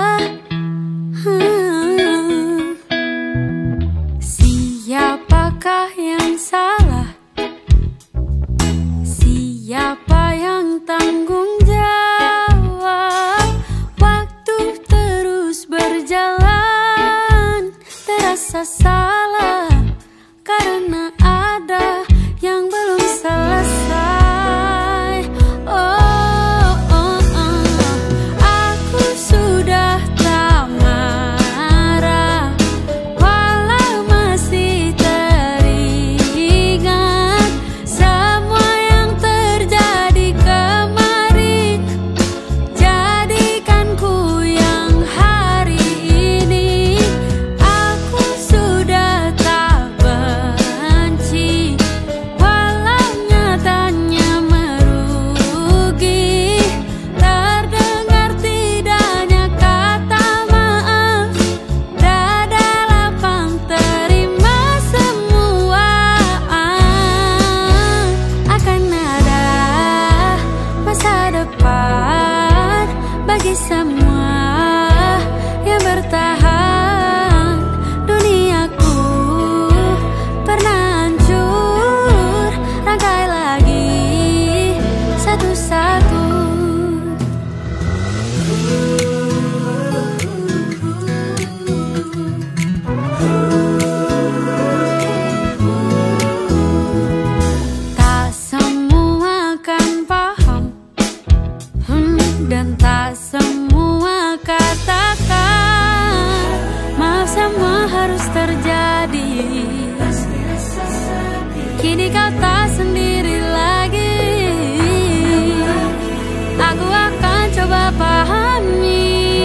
Siapakah yang salah? Siapa yang tanggung jawab? Waktu terus berjalan, terasa salah karena ada yang belum selesai. Oh, oh, oh. Aku sudah tak marah, walau masih teringat semua yang terjadi kemarin. Jadikan ku yang hari ini. Aku sudah tak benci, walau nyatanya merugi. Terdengar tidaknya kata maaf, dada lapang terima semua. Akan ada masa depan bagi semua yang bertahan. Duniaku pernah hancur, rangkai lagi satu-satu. Tak semua kan paham, dan tak semua katakan maaf, semua harus terjadi. Kini kau tak sendiri lagi. Aku akan coba pahami.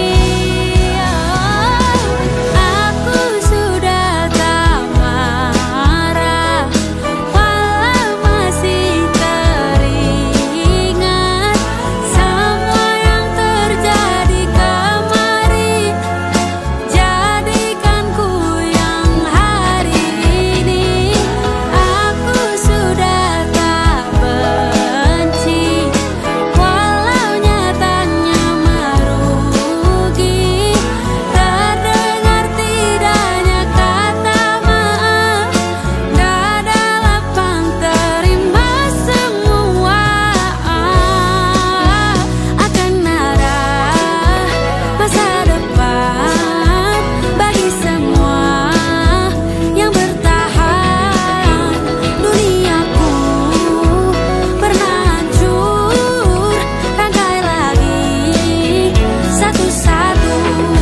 Aku sudah tak marah, walau masih teringat semua yang terjadi kemarin. Jadikan ku yang hari ini. Aku sudah tak benci, walau nyatanya merugi. Terdengar tidaknya kata maaf, dada lapang terima semua. Akan ada masa depan bagi semua yang bertahan. Duniaku pernah hancur, rangkai lagi satu-satu.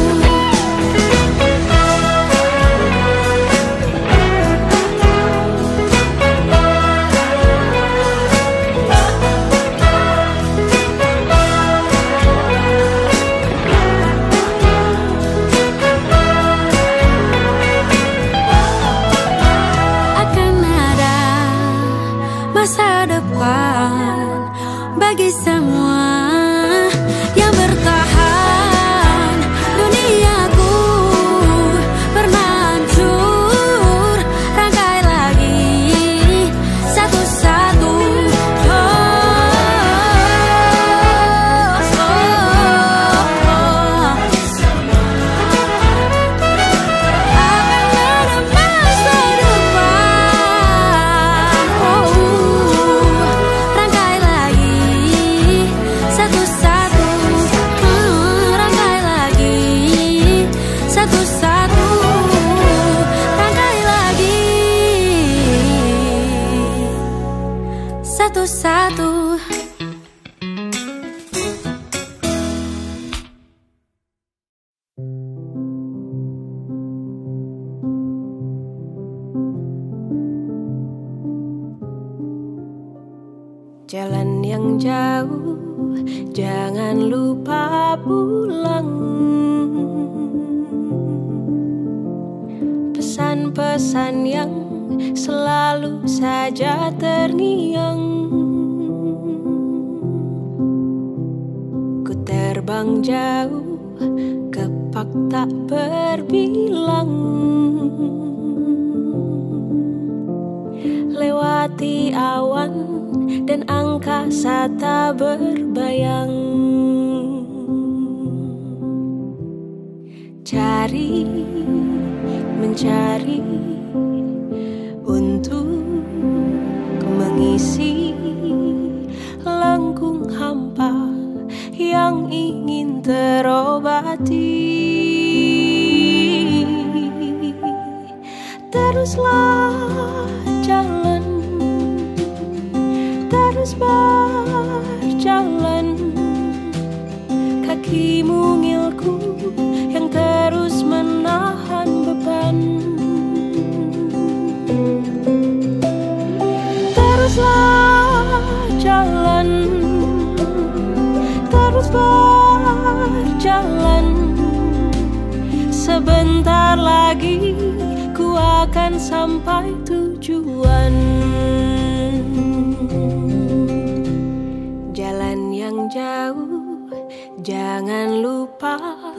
Akan ada masa depan bagi semua yang bertahan. Duniaku pernah hancur, rangkai lagi satu-satu. Oh, oh, oh. Akan ada masa depan. Oh, rangkai lagi satu-satu. Rangkai lagi satu-satu. Rangkai lagi satu-satu. Jalan yang jauh, jangan lupa pulang. Pesan-pesan yang selalu saja terngiang. Ku terbang jauh, kepak tak berbilang. Lewati awan dan angkasa tak berbayang. mencari untuk mengisi lengkung hampa yang ingin terobati. Teruslah jalan, terus berjalan, kaki mungilku yang terus menahan beban. Teruslah jalan, terus berjalan, sebentar lagi ku akan sampai tujuan. Jalan yang jauh, jangan lupa.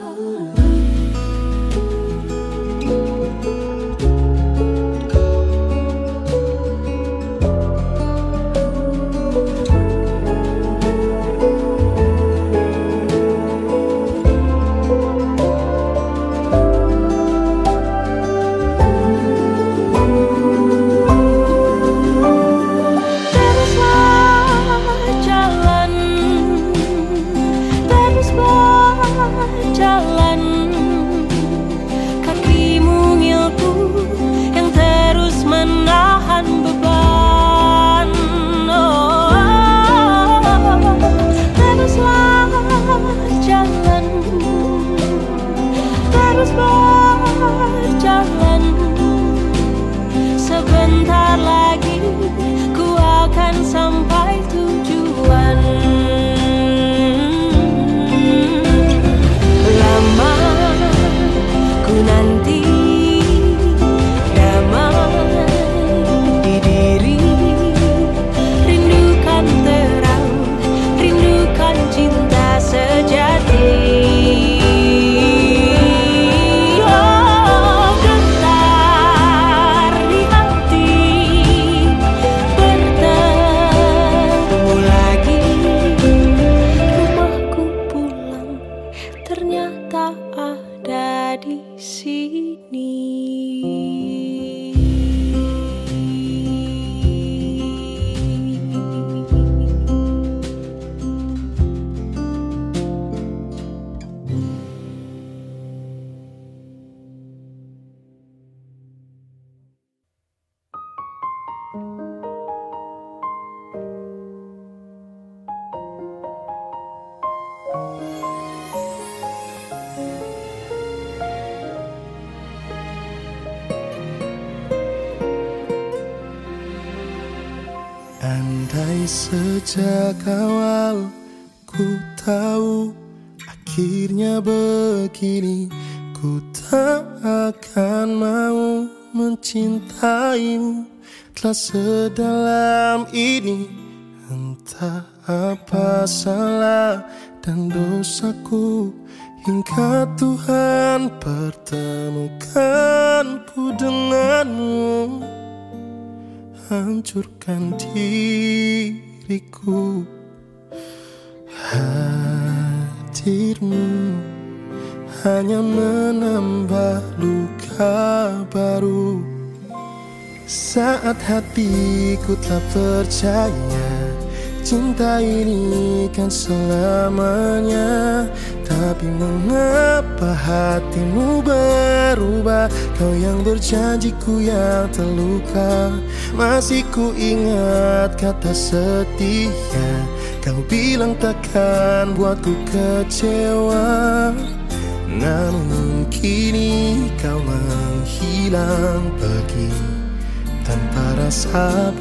Berjalan, sebentar lagi ku akan sampai tujuan. Lama ku nanti damai di diri, rindukan terang, rindukan cinta sejati. Ternyata ada di sini. Andai sejak awal ku tahu akhirnya begini, ku tak akan mau mencintaimu telah sedalam ini. Entah apa salah dan dosaku, hingga Tuhan pertemukanku denganmu. Hancurkan diriku, hadirmu hanya menambah luka baru. Saat hatiku telah percaya cinta ini kan selamanya, tapi mengapa hatimu berubah? Kau yang berjanjiku yang terluka. Masih ku ingat kata setia, kau bilang takkan buatku kecewa. Namun kini kau menghilang pergi tanpa rasa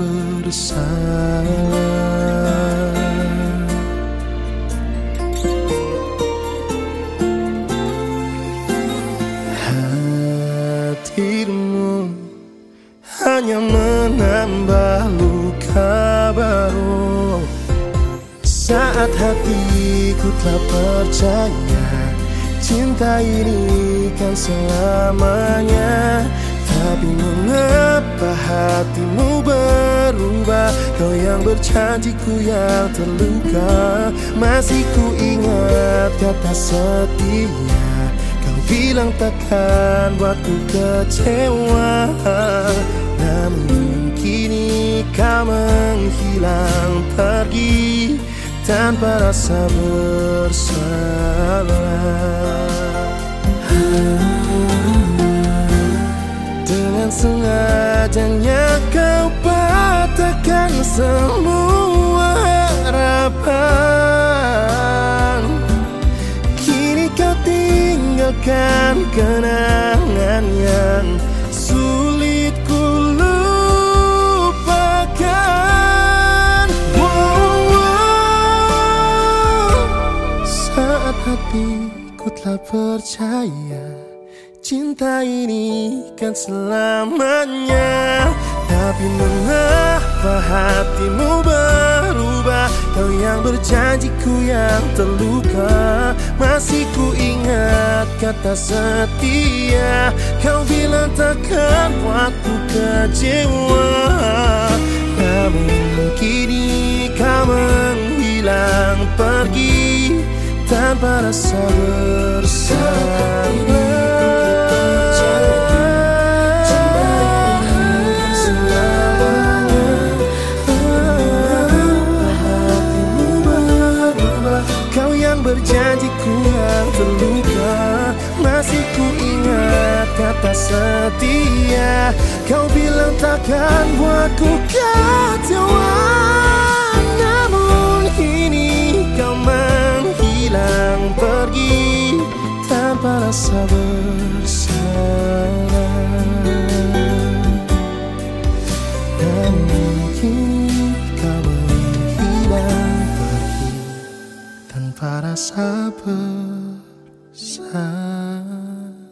bersalah. Hadirmu hanya menambah luka baru. Saat hatiku telah percaya cinta ini kan selamanya, tapi mengapa hatimu berubah? Kau yang berjanjiku yang terluka. Masih ku ingat kata setia, kau bilang bilang takkan buatku kecewa, namun kini kau menghilang pergi tanpa rasa bersalah. Dengan sengajanya kau patahkan semua harapan. Kini kau tinggalkan kenangan yang sulit ku lupakan. Saat hatiku telah percaya cinta ini kan selamanya, tapi mengapa hatimu berubah? Kau yang berjanjiku yang terluka, masih ku ingat kata setia. Kau bilang takkan buatku kecewa, namun kini kau menghilang pergi tanpa rasa bersalah. Berjanjiku yang terluka, masih ku ingat kata setia. Kau bilang takkan buatku kecewa, namun kini kau menghilang pergi tanpa rasa bersalah. Namun kini kau menghilang tanpa rasa bersalah.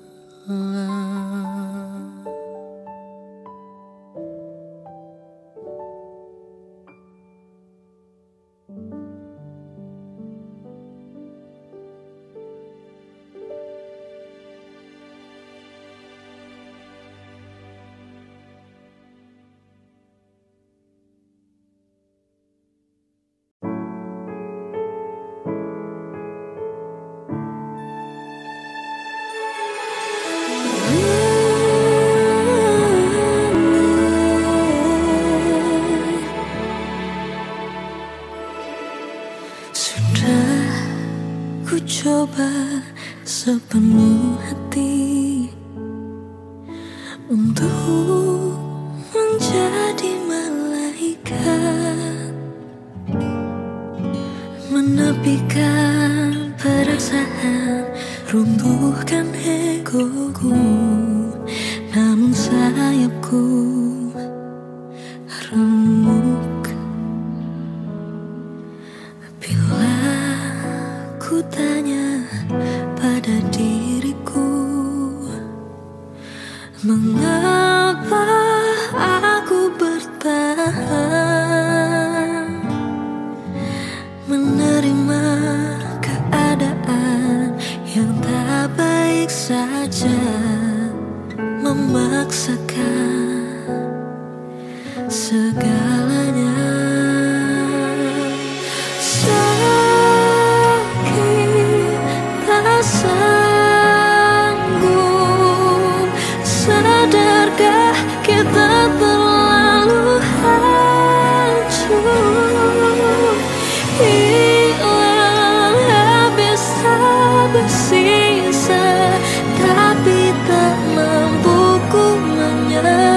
Coba sepenuh hati untuk menjadi malaikat, menepikan perasaan, runtuhkan egoku, namun sayapku remuk bila ku tanya pada diriku, mengapa aku bertahan menerima keadaan yang tak baik saja, memaksakan segalanya. Sanggup, sadarkah kita terlalu hancur, hilang habis tak bersisa, tapi tak mampu ku menyerah.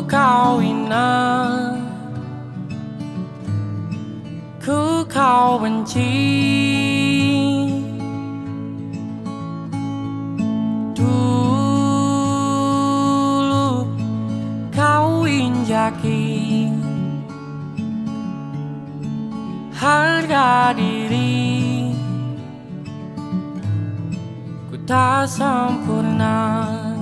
kawinan, ku kau benci. Dulu kau injaki harga diri, ku tak sempurna.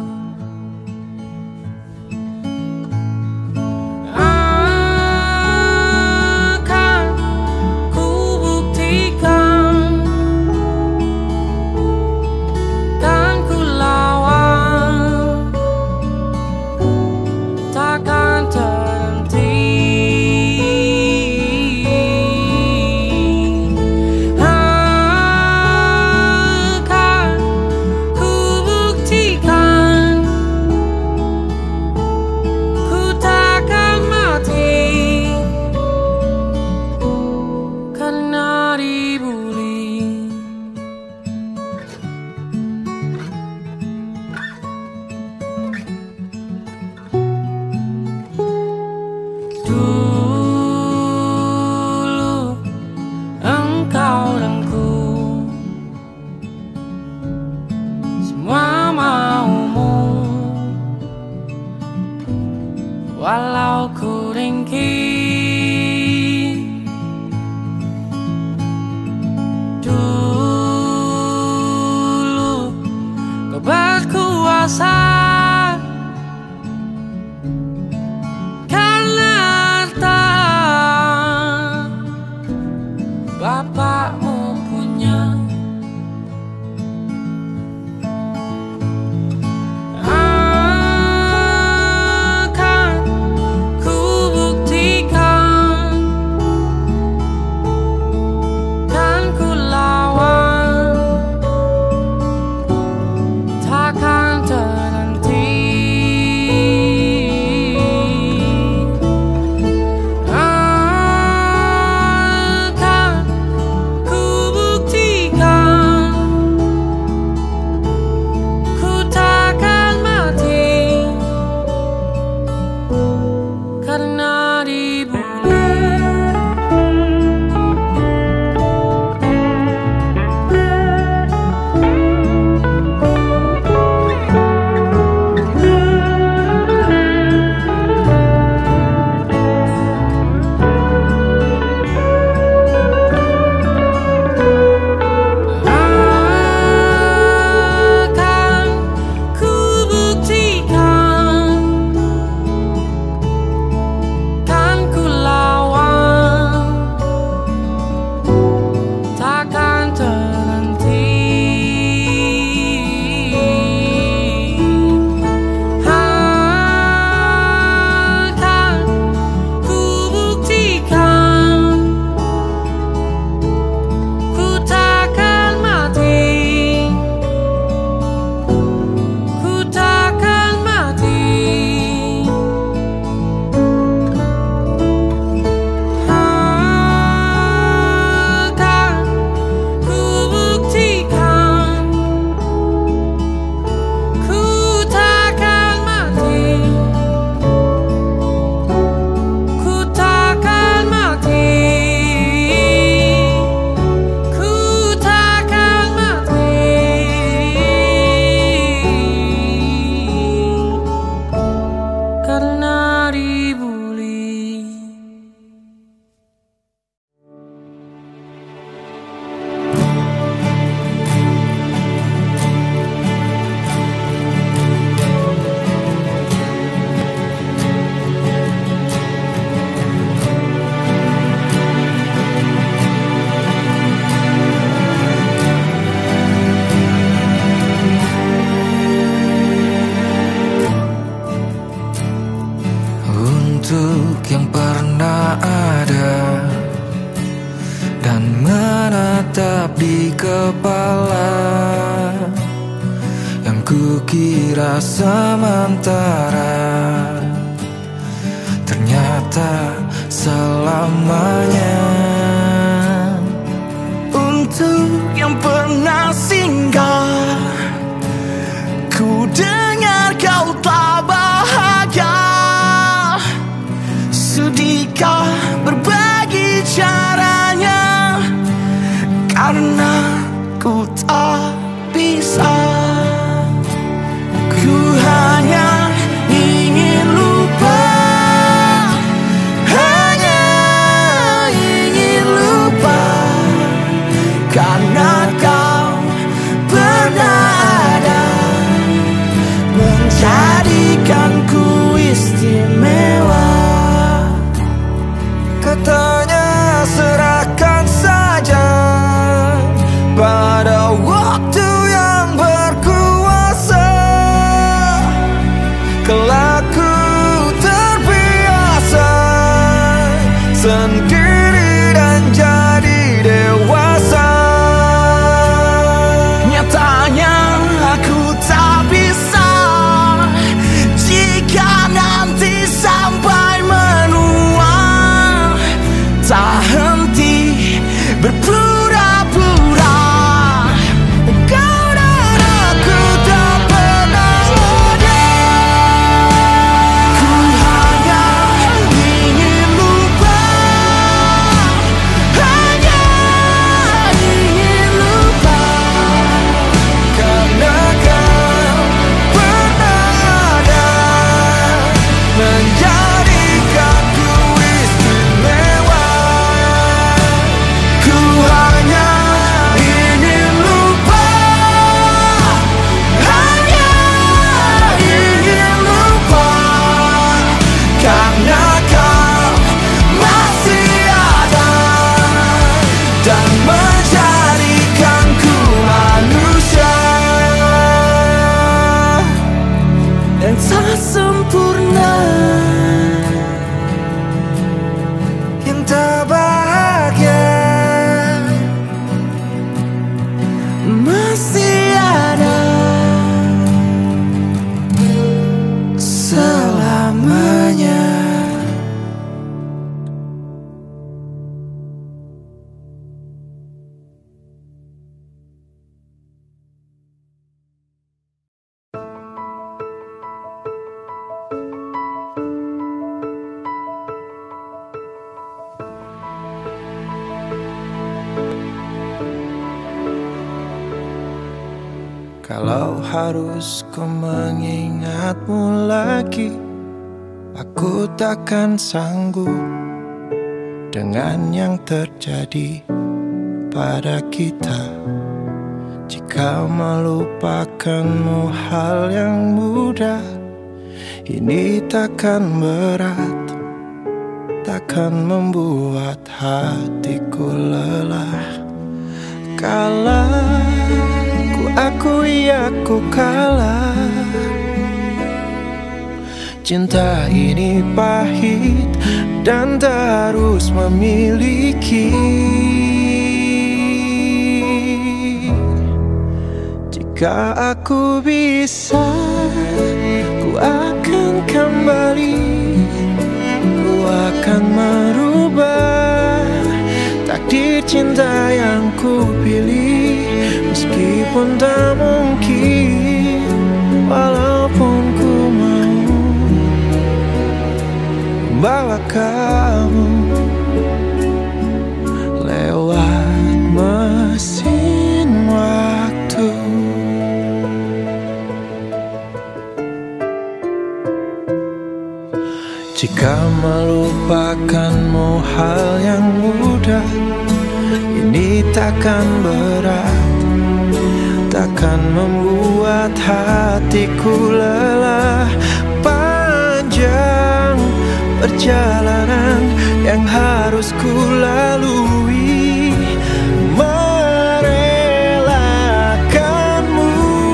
Walau ku ringkih, dulu kau berkuasa karena harta bapakmu punya. Untuk yang pernah ada dan menetap di kepala, yang kukira sementara, ternyata selamanya. Untuk yang pernah singgah, ku dengar kau tak bahagia, Kau berbagi caranya, karena ku tak bisa. Ku hanya ingin lupa, hanya ingin lupa, karena kau pernah ada menjadikanku istimewa. Katanya serahkan saja pada waktu yang berkuasa. Kelaku terbiasa sendiri dan jadi dewasa. Nyatanya aku tak bisa jika nanti sampai menua, tak henti berpura-pura. Kau dan aku tak pernah ada. Ku hanya ingin lupa, hanya ingin lupa, karena kau pernah ada menjadikanku istimewa. Ku hanya ingin lupa, hanya ingin lupa, karena kau masih ada dan menjadikanku manusia yang tak sempurna, yang tak bahagia, masih ada selamanya. Kalau harus ku mengingatmu lagi, aku takkan sanggup dengan yang terjadi pada kita. Jika melupakanmu hal yang mudah, ini takkan berat, takkan membuat hatiku lelah. Kalah, ku akui aku kalah. Cinta ini pahit dan tak harus memiliki. Jika aku bisa, ku akan kembali, ku akan merubah takdir cinta yang ku pilih. Meskipun tak mungkin, walaupun ku mau membawa kamu lewat mesin waktu. Jika melupakanmu hal yang mudah, ini takkan berat, takkan membuat hatiku lelah. Panjang perjalanan yang harus ku lalui, merelakanmu.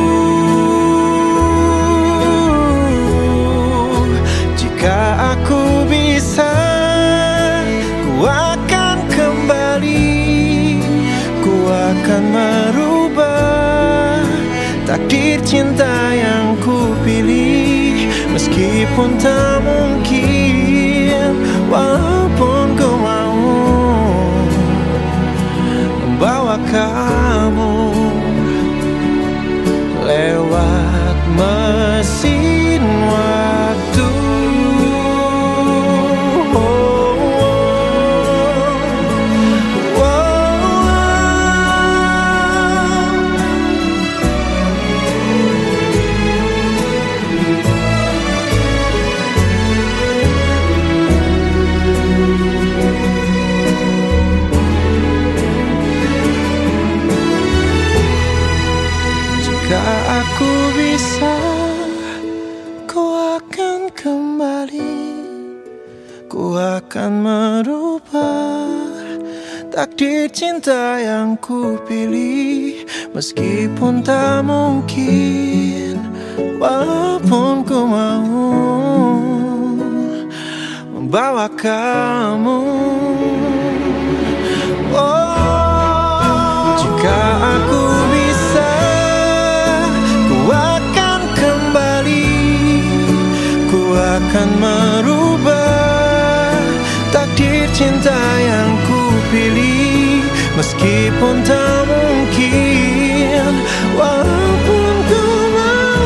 Jika aku bisa, ku akan kembali, ku akan merubah takdir cinta yang ku pilih. Meskipun tak mungkin, walaupun ku mau membawa kamu lewat mesin waktu. Oh, oh, oh. ku akan merubah takdir cinta yang ku pilih. Meskipun tak mungkin, walaupun ku mau membawa kamu. Oh, jika aku bisa, ku akan kembali, ku akan merubah takdir cinta yang ku pilih. Meskipun tak mungkin, walaupun ku mau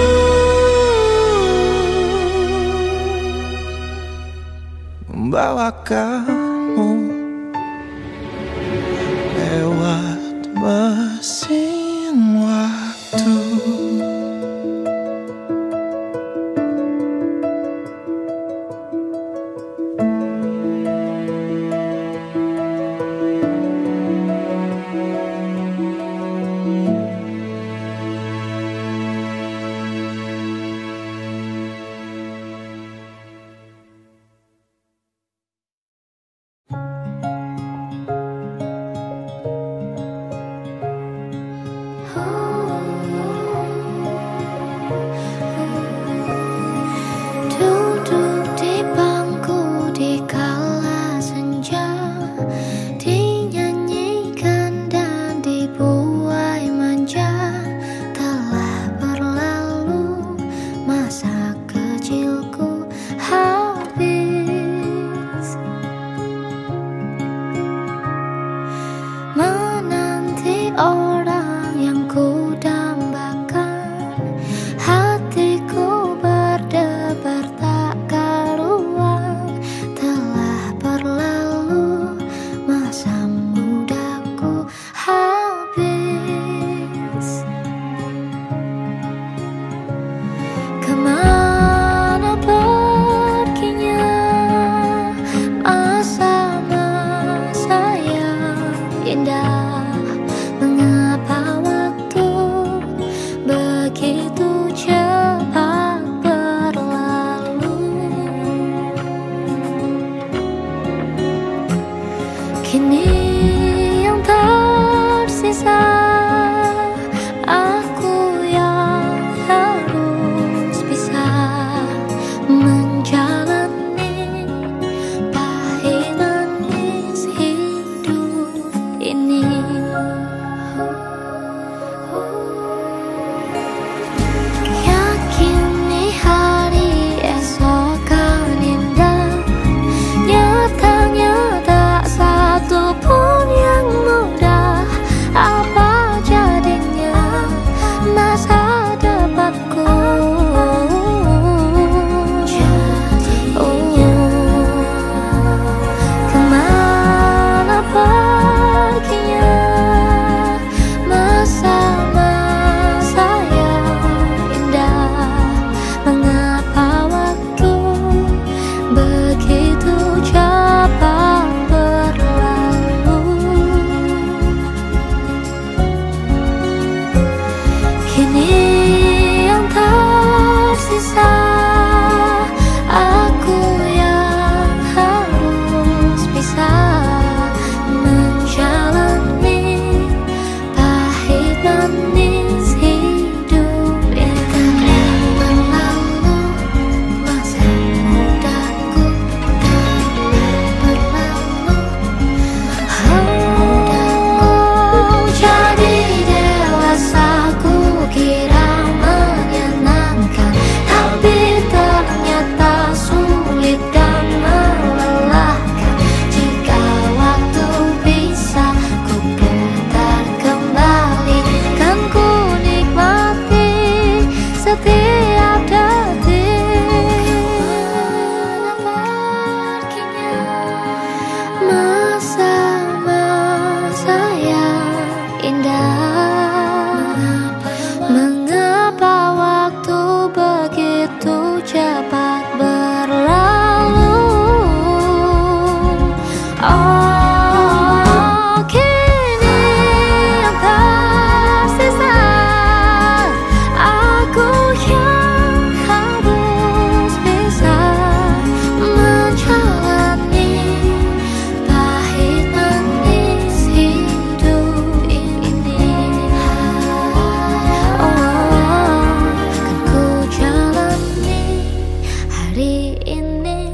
membawa kamu lewat mesin waktu.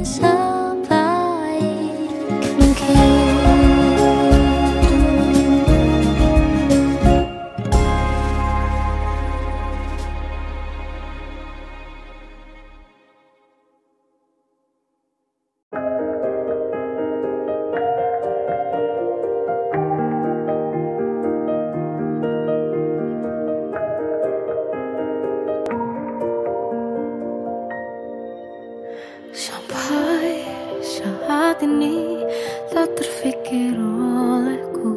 sebaik mungkin. Sampai saat ini tak terfikir olehku,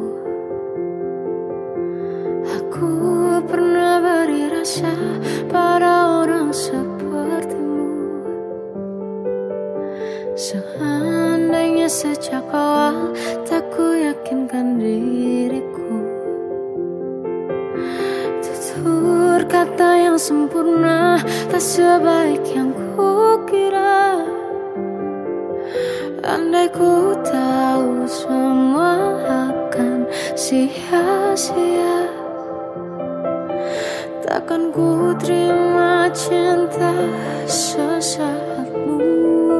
aku pernah beri rasa pada orang sepertimu. Seandainya sejak awal tak ku yakinkan diriku, tutur kata yang sempurna tak sebaik yang ku kira. Andai ku tahu semua akan sia-sia, takkan ku terima cinta sesaatmu.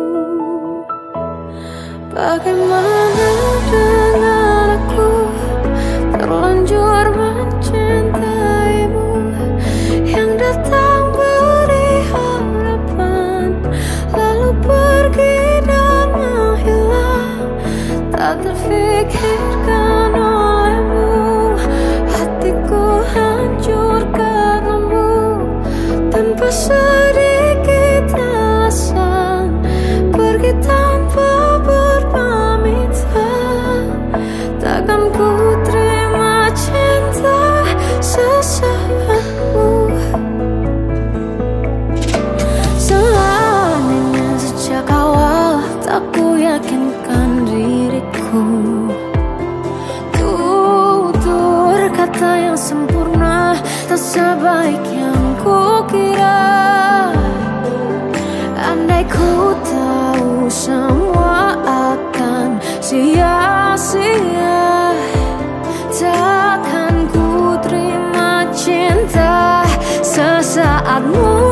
Bagaimana dengan aku terlanjur mencintaimu, yang datang beri harapan lalu pergi dan menghilang. Tak terfikirkan olehmu, hatiku hancur karenamu. Tanpa sedikit alasan, pergi tanpa berpamitan. Takkan ku terima cinta sesaatmu. Seandainya sejak awal tak ku yakinkan diriku, tutur kata yang sempurna tak sebaik yang ku kira. Andai ku tahu semua akan sia-sia, takkan ku terima cinta sesaatmu.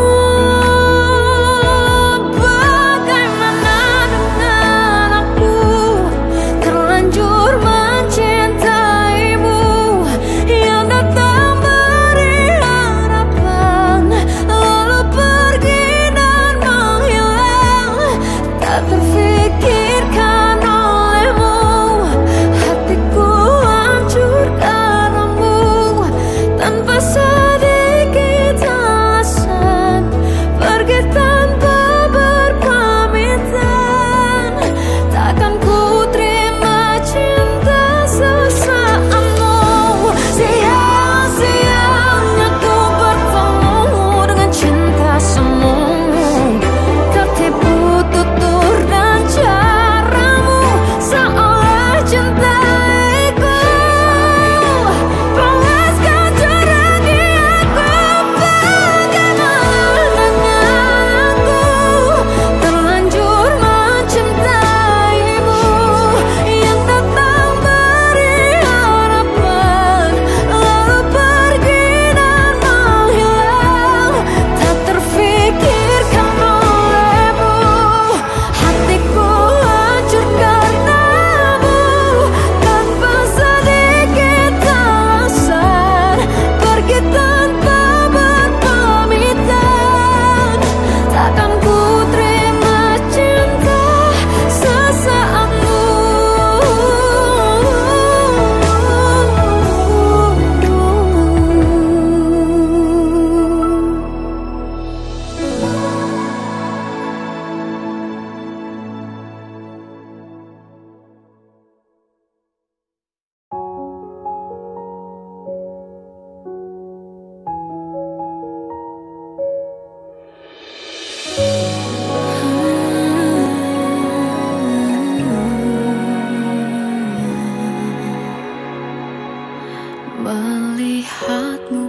Melihatmu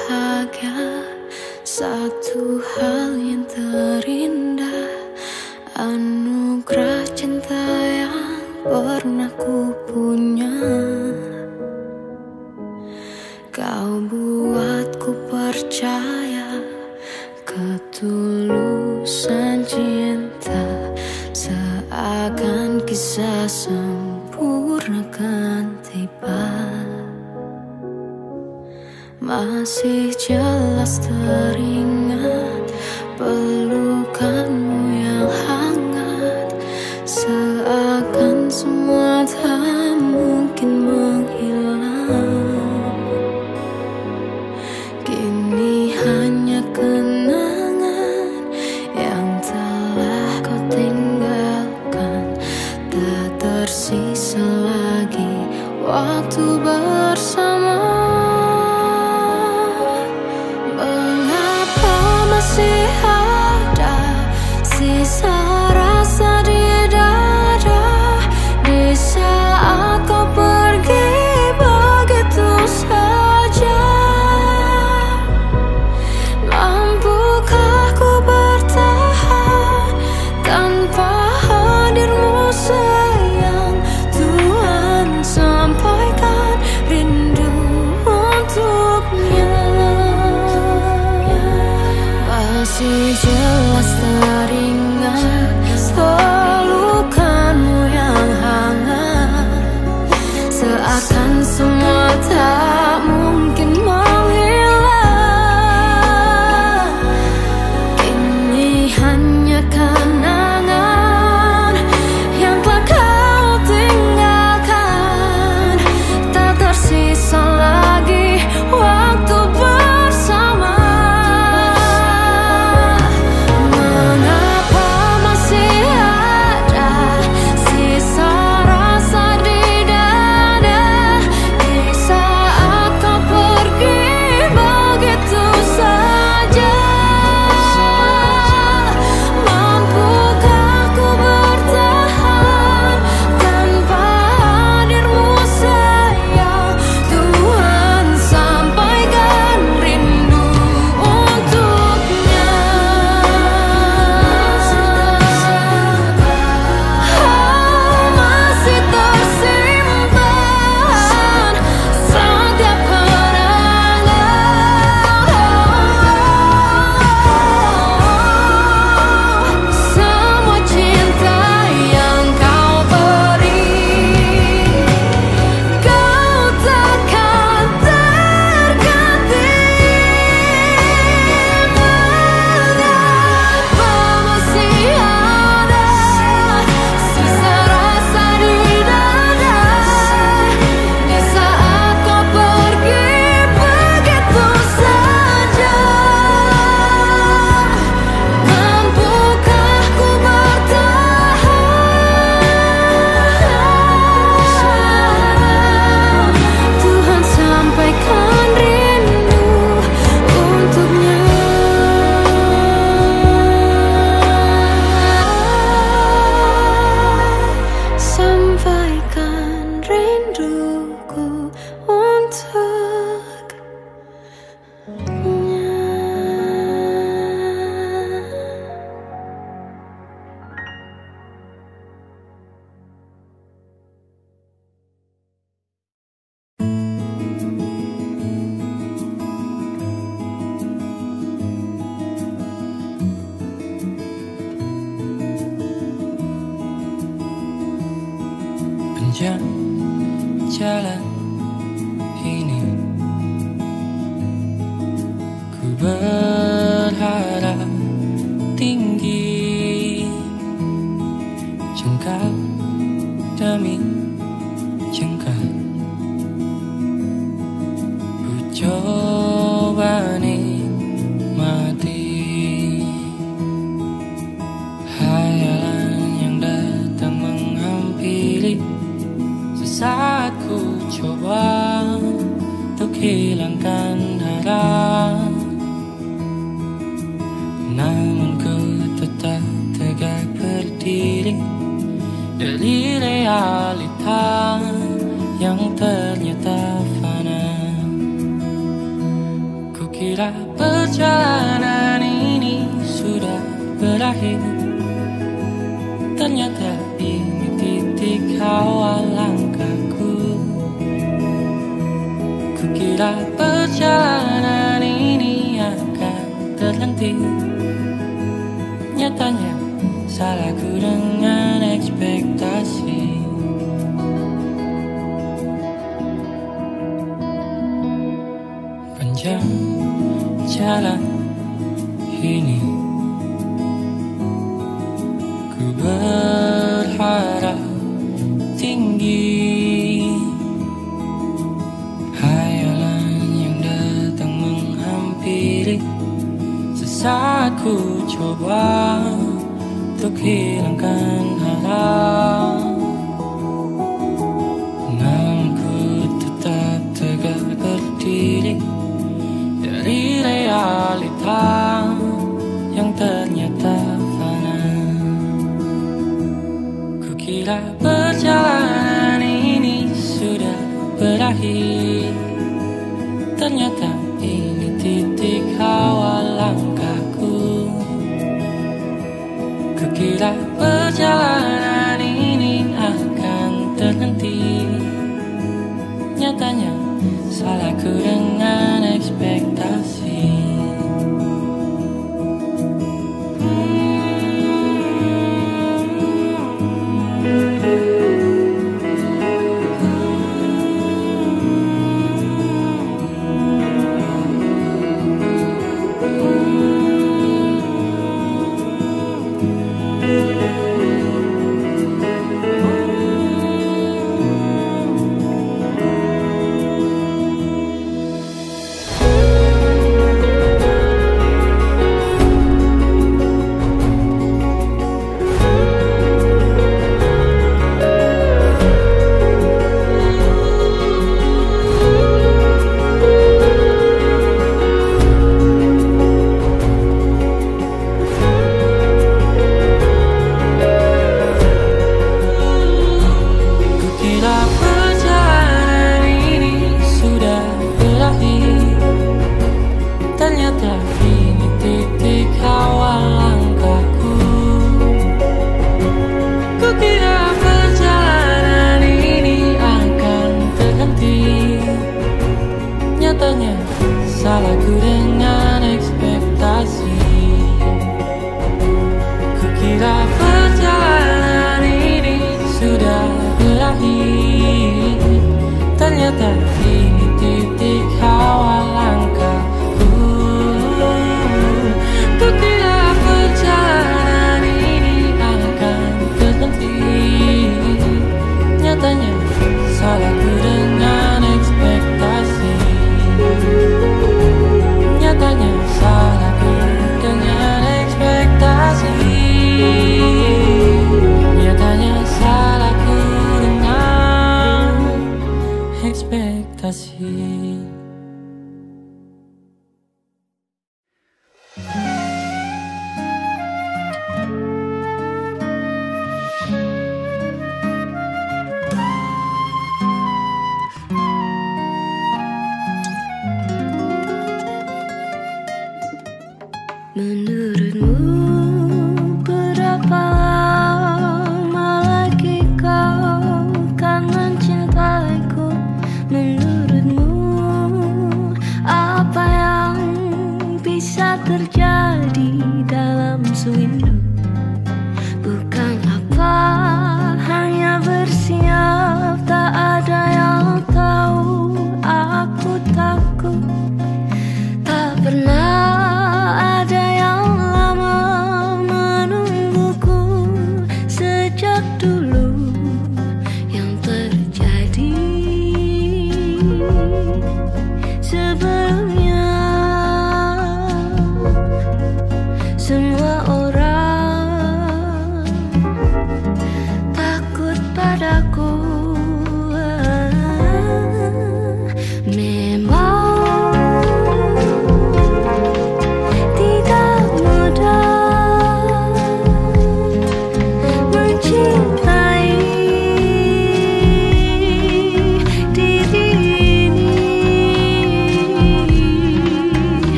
bahagia, satu hal yang terindah, anugerah cinta yang pernah ku punya. Kau buatku percaya ketulusan cinta kisah sempurna kan tiba. Masih jelas teringat pelukanmu yang hangat, seakan semua tak mungkin menghilang. Kini hanya kenangan yang telah kau tinggalkan, tak tersisa lagi waktu bersama. Masih ada sisa rasa di dada di saat kau pergi begitu saja. Mampukah ku bertahan tanpa hadirmu sayang? Tuhan, sampaikan rindu untuknya. Masih jelas teringat pelukanmu yang hangat, seakan semua tak mungkin menghilang. Kini hanya kenangan yang telah kau tinggalkan, tak tersisa lagi waktu bersama. Panjang jalan ini, ku berharap tinggi, jengkal demi jengkal, ku coba nikmati hayalan yang datang menghampiri. Saat ku coba untuk hilangkan harap, namun ku tetap tegak berdiri dari realita yang ternyata fana. Kukira perjalanan ini sudah berakhir, ternyata ini titik awal langkahku. Kukira perjalanan ini akan terhenti, nyatanya salahku dengan ekspektasi. sepanjang jalan ini. Ku berharap tinggi, hayalan yang datang menghampiri. Sesaat ku coba untuk hilangkan harap, namun ku tetap tegak berdiri dari realita yang ternyata fana. Kukira perjalanan ini sudah berakhir, ternyata ini titik awal langkahku. Kukira perjalanan ini akan terhenti, nyatanya salahku dengan ekspektasi.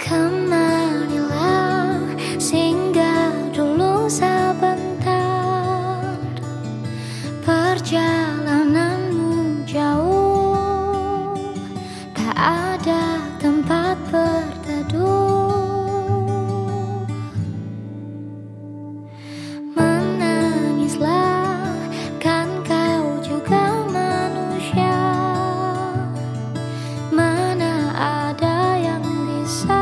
Kemarilah singgah dulu sebentar. Perjalananmu jauh, tak ada tempat berteduh. Menangislah, kan kau juga manusia. Mana ada yang bisa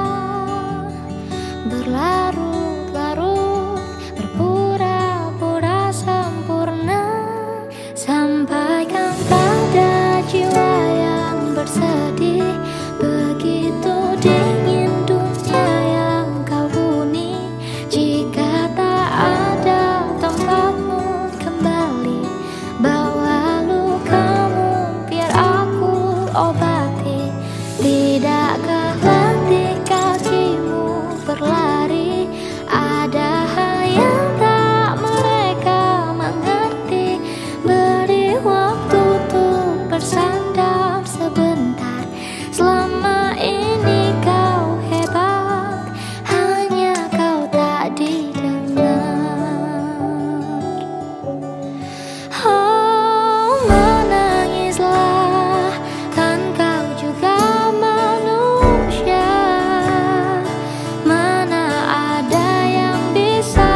berlarut-larut, berpura-pura sempurna. Sampaikan pada jiwa yang bersedih, begitu dingin dunia yang kau huni. Jika tak ada tempatmu kembali, bawa lukamu biar aku obati. Tidakkah letih kakimu berlari, ada yang tak mereka mengerti. Beri waktu untuk bersandar sebentar. Selama ini kau hebat, hanya kau tak didengar. Oh, menangislah, kan kau juga manusia. Mana ada yang bisa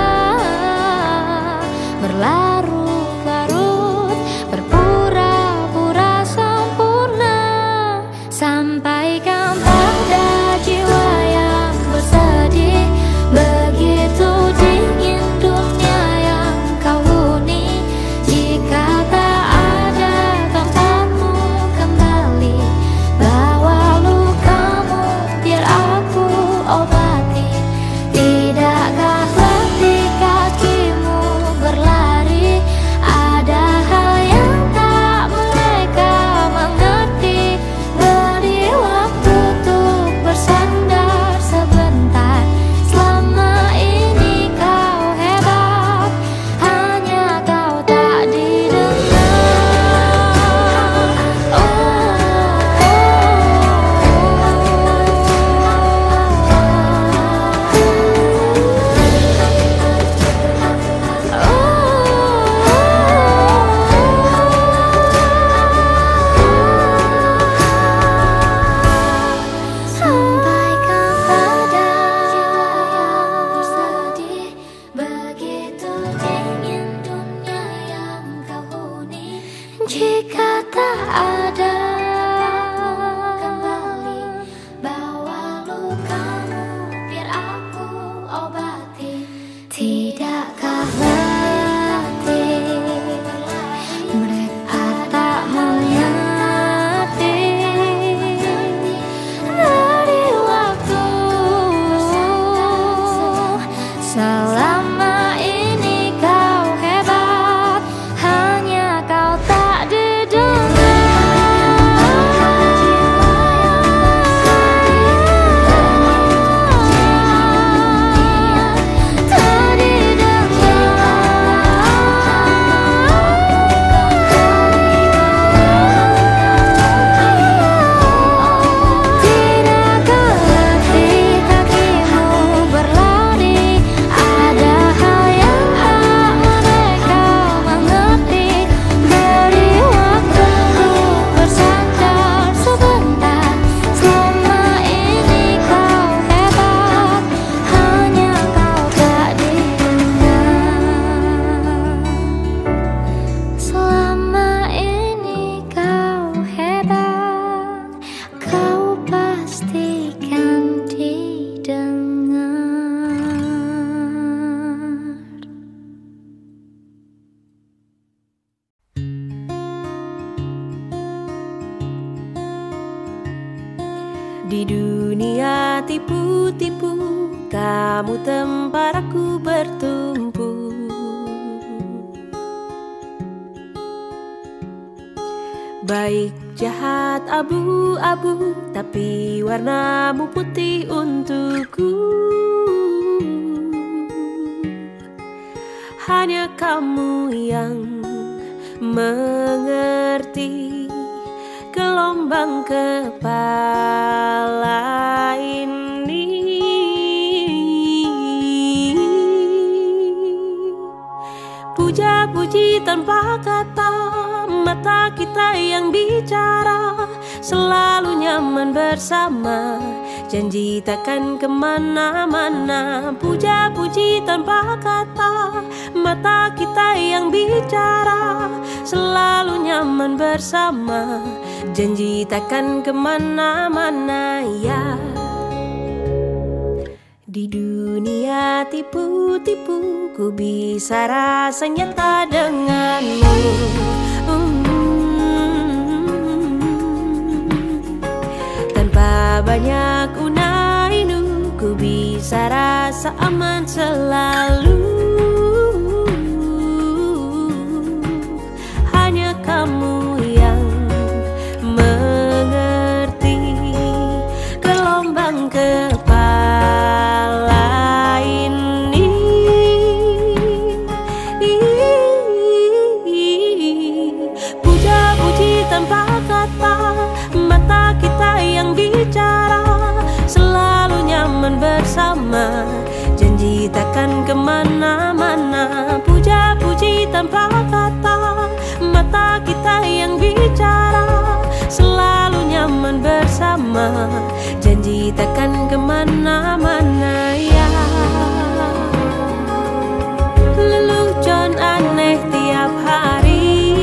berlarut-larut, berpura-pura sempurna. Sampaikan pada jiwa yang bersedih, begitu dingin dunia yang kau huni. Jika tak ada tempatmu kembali, bawa lukamu biar aku obati. Tidakkah letih kakimu berlari, ada hal yang tak mereka mengerti. Beri waktu untuk bersandar sebentar. Selama ini kau hebat, hanya kau tak didengar. Sampaikan pada jiwa yang bersedih, begitu dingin dunia yang kau huni. Jika tak ada kembali, bawa lukamu biar aku obati. Tidakkah letih mereka tak mengerti. Beri waktu, selama ini kau hebat, hanya kau tak didengar. Tak didengar. Tidakkah letih kakimu berlari, ada hal yang tak mereka mengerti. Beri waktu untuk bersandar sebentar. Selama ini kau hebat, hanya kau tak didengar. Selama ini kau hebat, kau pastikan didengar. Di dunia tipu-tipu, kamu tempat aku bertumpu. Baik jahat abu-abu, tapi warnamu putih untukku. Hanya kamu yang mengerti gelombang kepala ini. tanpa kata, mata kita yang bicara, selalu nyaman bersama, janji takkan kemana-mana. Puja-puji tanpa kata, mata kita yang bicara, selalu nyaman bersama, janji takkan kemana-mana ya. Di dunia tipu-tipu, ku bisa rasa nyata denganmu. Tanpa banyak unai-unu, ku bisa rasa aman selalu. Hanya kamu yang mengerti gelombang kepala ini. Puja-puji tanpa kata, mata kita yang bicara, selalu nyaman bersama, janji takkan kemana-mana. Puja-puji tanpa kata, mata kita yang bicara, selalu nyaman bersama, janji takkan kemana-mana ya. Lelucon aneh tiap hari,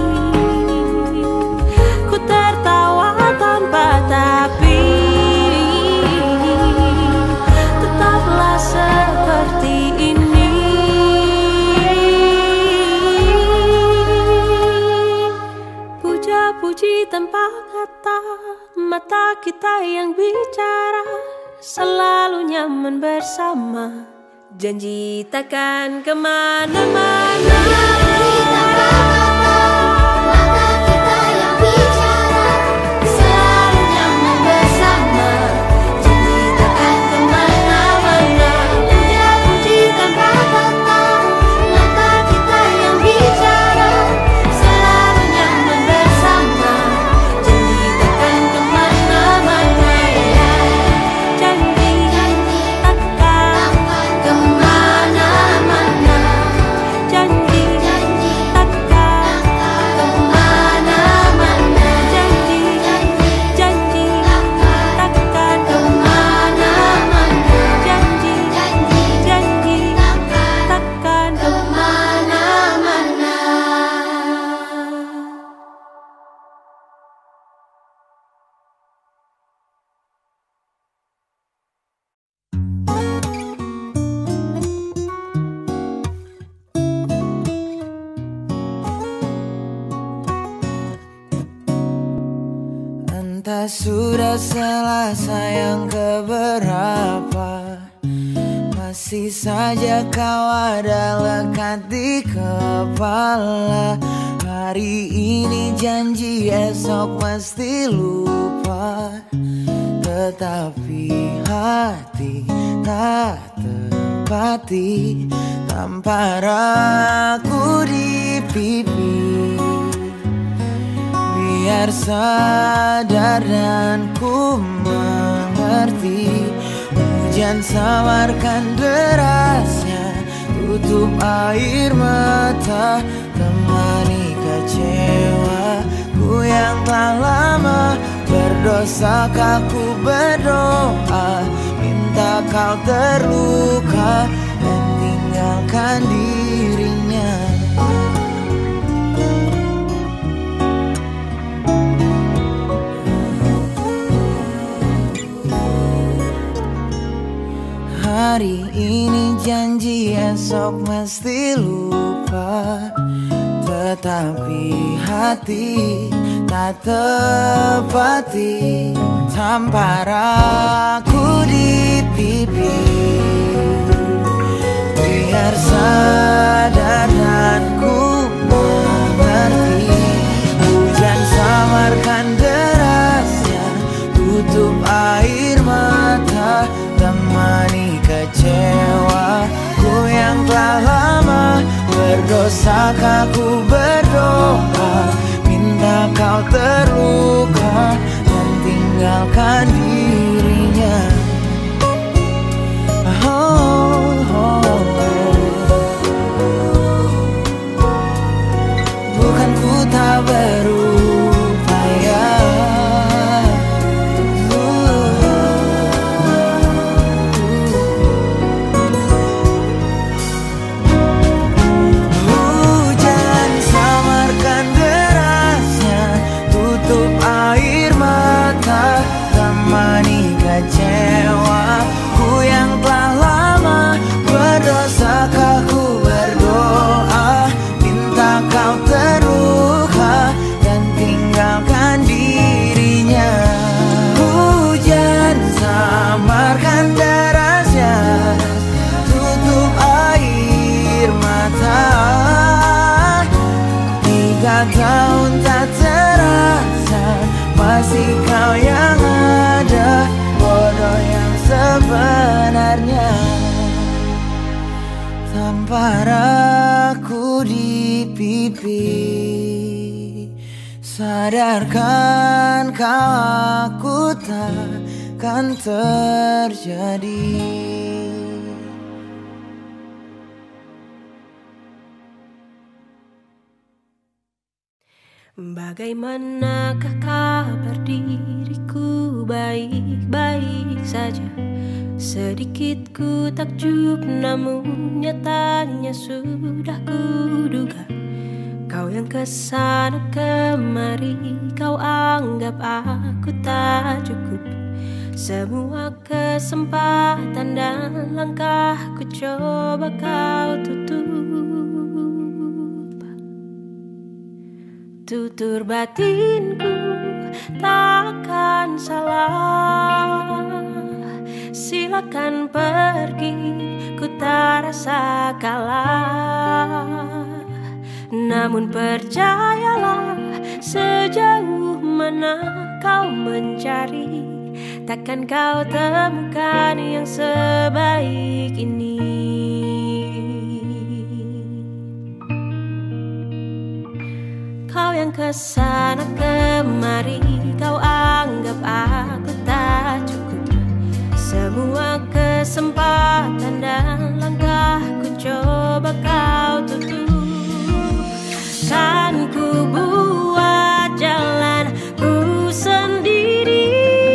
ku tertawa tanpa tapi, tetaplah seperti ini. Puja-puji tanpa kata, mata kita yang bicara, selalu nyaman bersama, janji takkan kemana-mana. Entah sudah selasa yang keberapa, masih saja kau ada lekat di kepala. Hari ini janji, esok pasti lupa, tetapi hati tak tepati, tampar aku di pipi. Biar sadar dan ku mengerti, hujan samarkan derasnya, tutup air mata, temani kecewaku yang telah lama berdosa. Aku berdoa, minta kau terluka dan tinggalkan dirinya. Hari ini janji, esok mesti lupa, tetapi hati tak tepati, tampar aku di pipi. Biar sadar dan ku mengerti, hujan samarkan derasnya, tutup air mata, temani kecewaku yang telah lama berdosa. Aku berdoa, minta kau terluka dan tinggalkan dirinya. kecewa. Ku yang telah lama berdosa, ku berdoa minta kau terluka dan tinggalkan dirinya. Hujan samarkan derasnya, tutup air mata. 3 tahun tak terasa, masih kau yang ada, bodoh yang sebenarnya. Tampar aku di pipi, sadarkan kau aku takkan terjadi. Bagaimanakah kabar diriku? Baik-baik saja. Sedikit ku takjub, namun nyatanya sudah kuduga. Kau yang kesana kemari, kau anggap aku tak cukup. Semua kesempatan dan langkah ku coba kau tutup. Tutur batinku takkan salah. Silakan pergi, ku tak rasa kalah. Namun percayalah, sejauh mana kau mencari, takkan kau temukan yang sebaik ini. Kau yang kesana kemari, kau anggap aku tak cukup. Semua kesempatan dan langkah ku coba kau tutup. Kan ku buat jalan ku sendiri.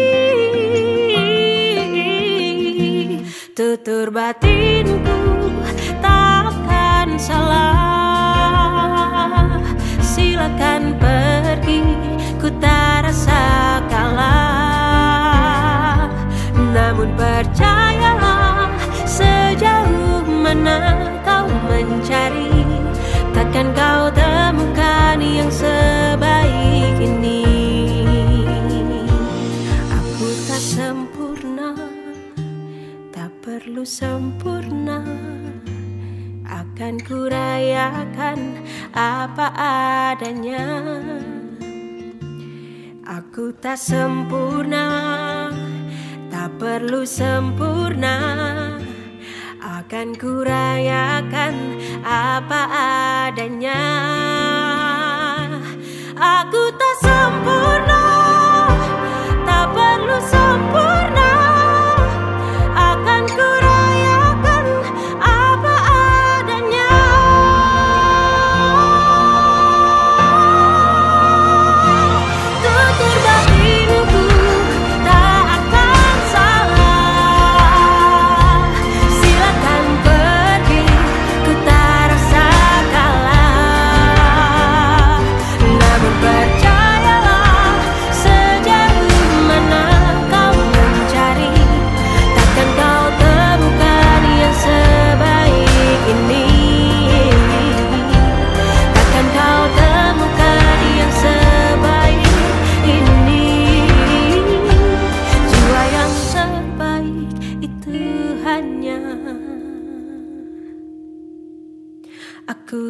Tutur batinku takkan salah. Silakan pergi, ku tak rasa kalah. Namun percayalah, sejauh mana kau mencari, takkan kau temukan yang sebaik ini. Aku tak sempurna, tak perlu sempurna. Akan ku rayakan apa adanya. Aku tak sempurna, tak perlu sempurna. Akan ku rayakan apa adanya. Aku tak sempurna, tak perlu sempurna. Akan ku rayakan apa adanya. Tutur batinku tak akan salah. Silakan pergi, ku tak rasa kalah. Namun percayalah, sejauh mana kau mencari, takkan kau temukan yang sebaik ini. Takkan kau temukan yang sebaik ini. Jiwa yang terbaik itu hanya aku.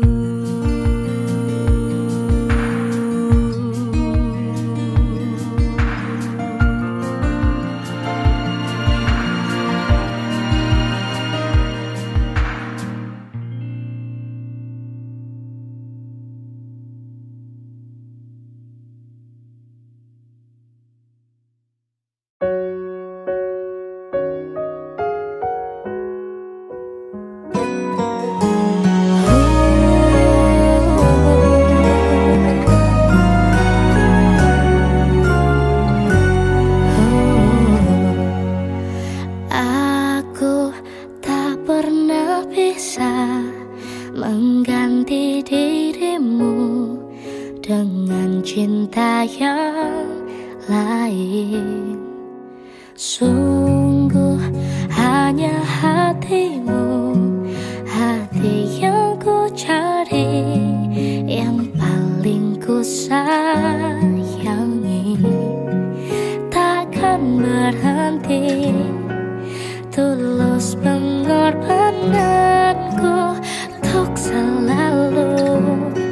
Sungguh hanya hatimu, hati yang ku cari, yang paling ku sayangi. Takkan berhenti, tulus pengorbananku untuk selalu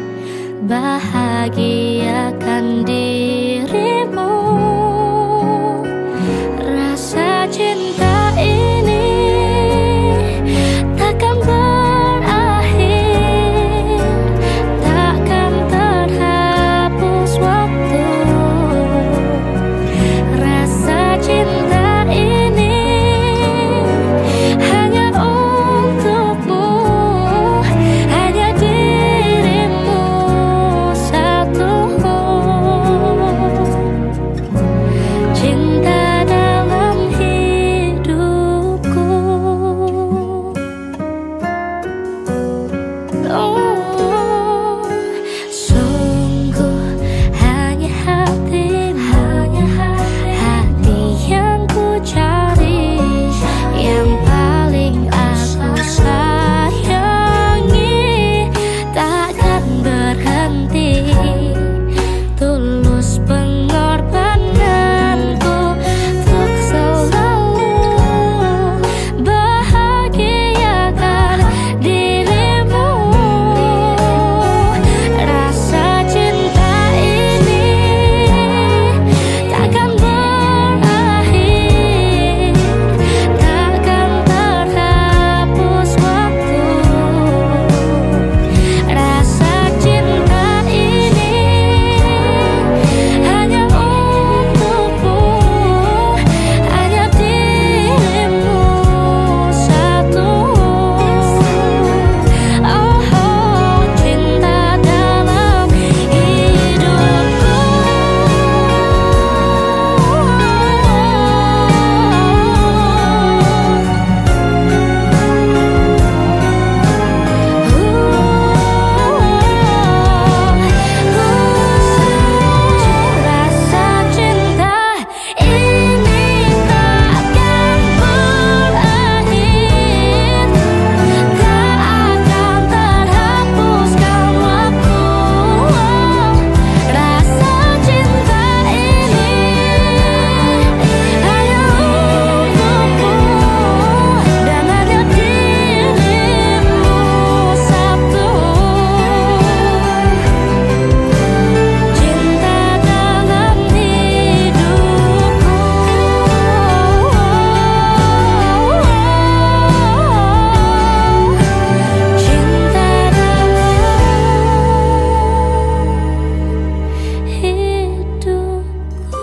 bahagiakan dirimu. Rasa cinta ini takkan berakhir, takkan terhapus waktu. Rasa cinta ini hanya untukmu, hanya dirimu satu. Cinta dalam hidupku. Oh, sungguh hanya hatimu, hati yang ku cari, yang paling aku sayangi. Takkan berhenti, tulus pengorbananku untuk selalu bahagiakan dirimu. Rasa cinta ini takkan berakhir, takkan terhapus waktu. Rasa cinta ini hanya untukmu, hanya dirimu satu. Oh, cinta dalam hidupku. Rasa cinta ini takkan berakhir, tak akan terhapuskan waktu. Rasa cinta ini hanya untukmu dan hanya dirimu satu. Cinta dalam hidupku. Cinta dalam hidupku.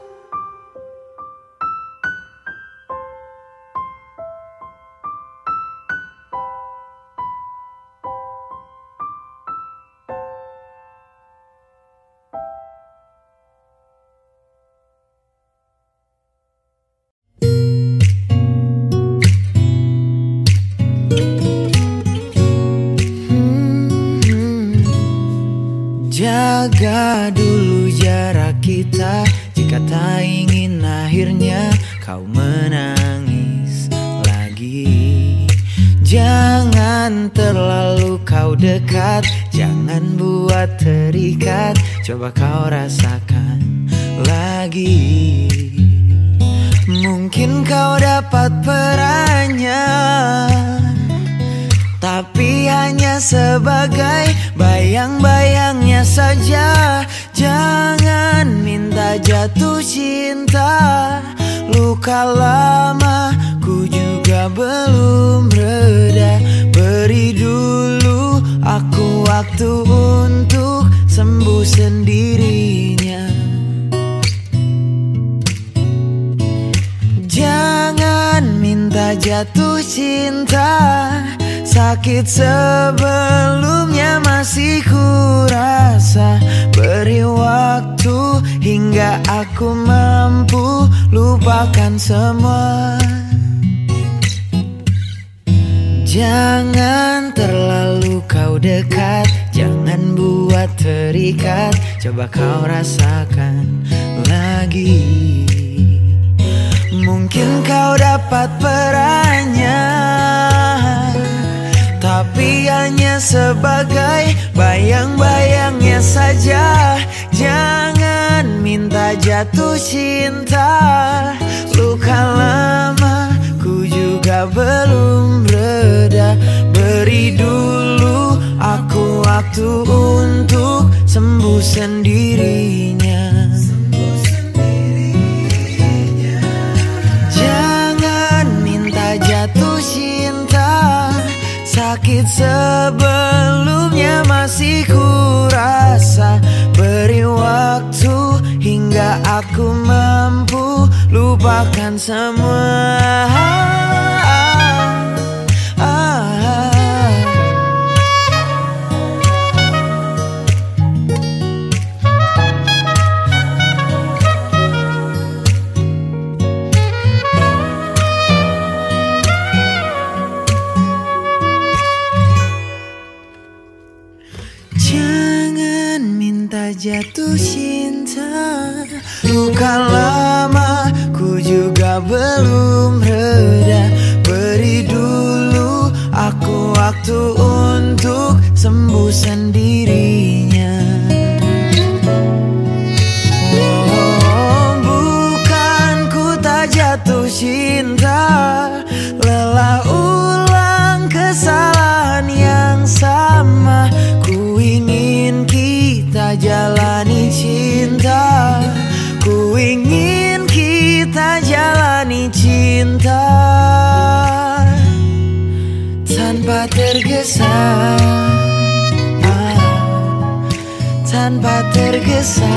Jaga dulu jarak kita, jika tak ingin akhirnya kau menangis lagi. Jangan terlalu kau dekat, jangan buat terikat, coba kau rasakan lagi. Mungkin kau dapat perannya, tapi hanya sebagai bayang-bayangnya saja. Jangan minta jatuh cinta, luka lama ku juga belum reda. Beri dulu aku waktu untuk sembuh sendirinya. Jangan minta jatuh cinta, sakit sebelumnya masih kurasa. Beri waktu hingga aku mampu lupakan semua. Jangan terlalu kau dekat, jangan buat terikat, coba kau rasakan lagi. mungkin kau dapat perannya, tapi hanya sebagai bayang-bayangnya saja. Jangan minta jatuh cinta, luka lama ku juga belum reda. Beri dulu aku waktu untuk sembuh sendirinya. Jangan minta jatuh cinta, sakit sebelumnya masih ku rasa. Beri waktu hingga aku mampu lupakan semua. Jatuh cinta, luka lama ku juga belum reda. Beri dulu aku waktu untuk sembuh sendirinya. Oh, bukan ku tak jatuh cinta, lelah ulang kesalahan yang sama. Ku ingin kita jalani cinta, ku ingin kita jalani cinta tanpa tergesa, tanpa tergesa.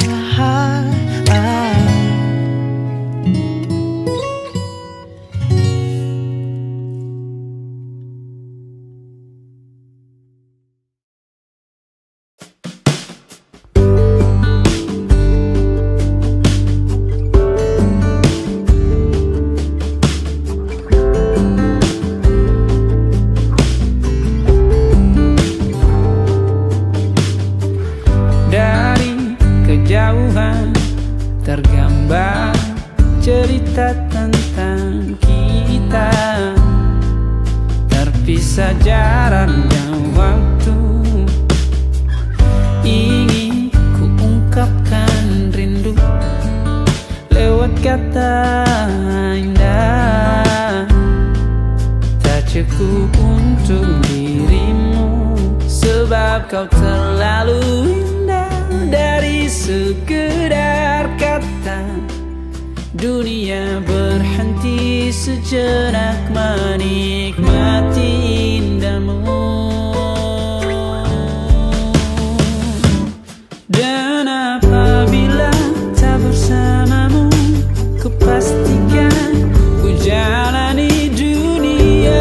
Tergambar cerita tentang kita, terpisah jarak dan waktu. Ingin ku ungkapkan rindu lewat kata indah, tak cukup untuk dirimu, sebab kau terlalu indah. Dari sekedar kata, dunia berhenti sejenak menikmati indahmu. Dan apabila tak bersamamu, ku pastikan ku jalani dunia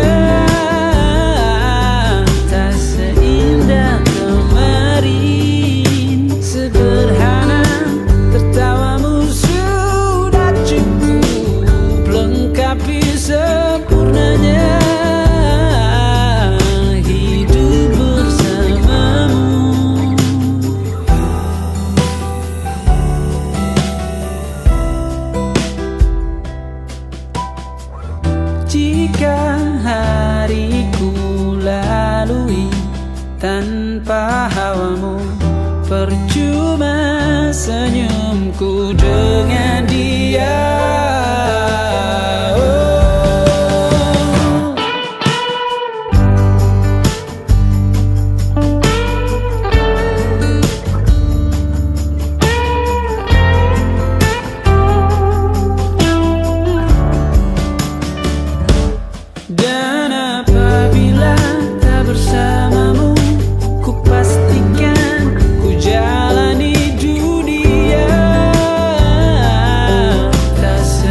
tak seindah kemarin. Sederhana tertawamu sudah cukup lengkapi sempurnanya hidup bersamamu. Jika hariku lalui tanpa hawamu, percuma senyumku dengan dia. Dan apabila tak bersamamu, ku pastikan ku jalani dunia tak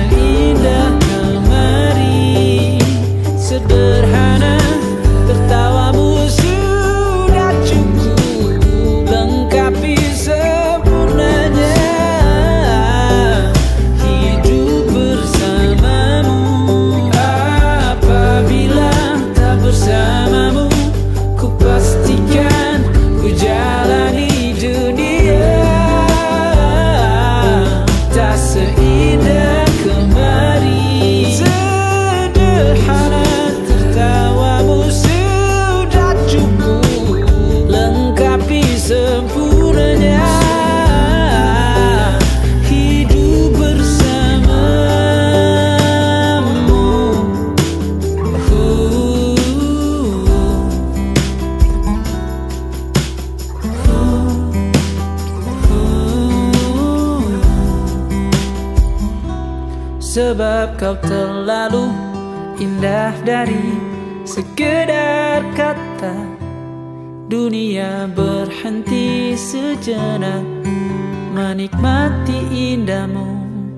sebab kau terlalu indah dari sekedar kata. Dunia berhenti sejenak menikmati indahmu.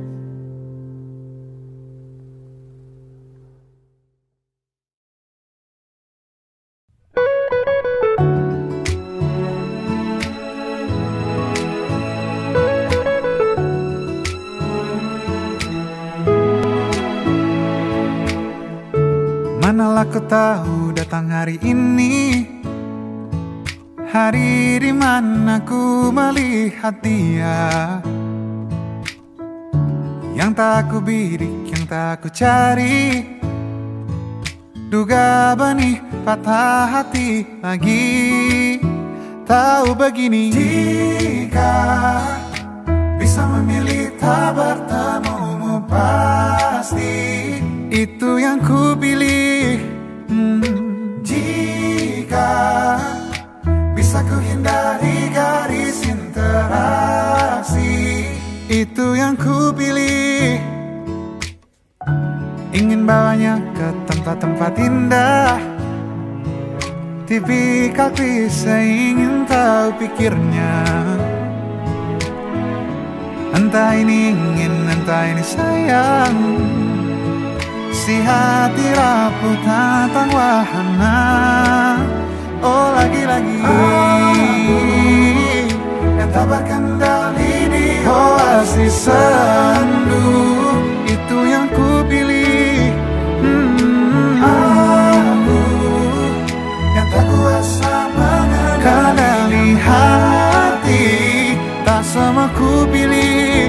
Manalah kau tahu datang hari ini, hari di mana ku melihat dia, yang tak ku bidik, yang tak ku cari. Duga benih patah hati lagi. Tahu begini, jika bisa memilih tak bertemumu, pasti itu yang ku pilih. Jika bisa ku hindari garis interaksi, itu yang ku pilih. Ingin bawanya ke tempat-tempat indah, tipikal klise ingin tahu pikirnya. Entah ini ingin, entah ini sayang, si hati rapuh tentang wahana. Oh lagi-lagi yang tak berkendali di oasis sendu, itu yang ku pilih. Aku yang tak kuasa mengendali hati, tak sama ku pilih.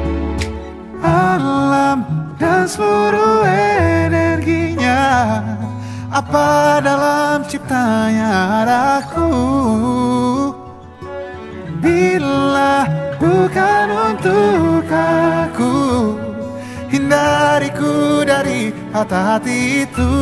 Alam dan seluruh energinya, apa dalam ciptanya adaku. Bila bukan untuk aku, hindariku dari hati-hati itu.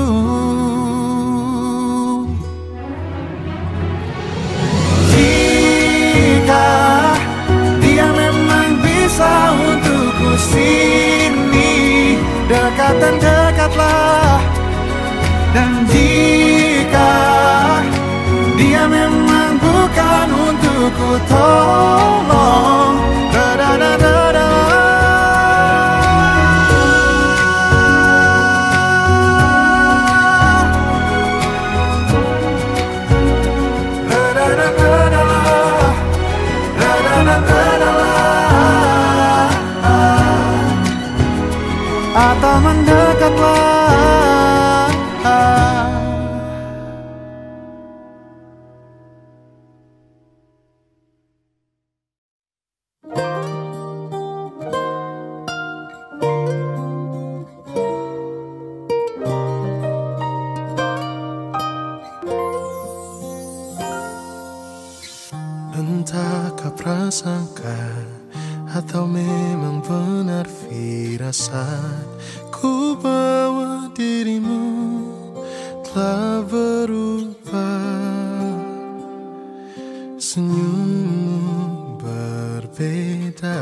Jika dia memang bisa untukku sini, dekat dan dekatlah. Dan jika dia memang bukan untukku, tolong da-da-da-da-da. Atau mendekatlah. Entahkah prasangka atau memang benar firasat, ku bawa dirimu telah berubah. Senyummu berbeda,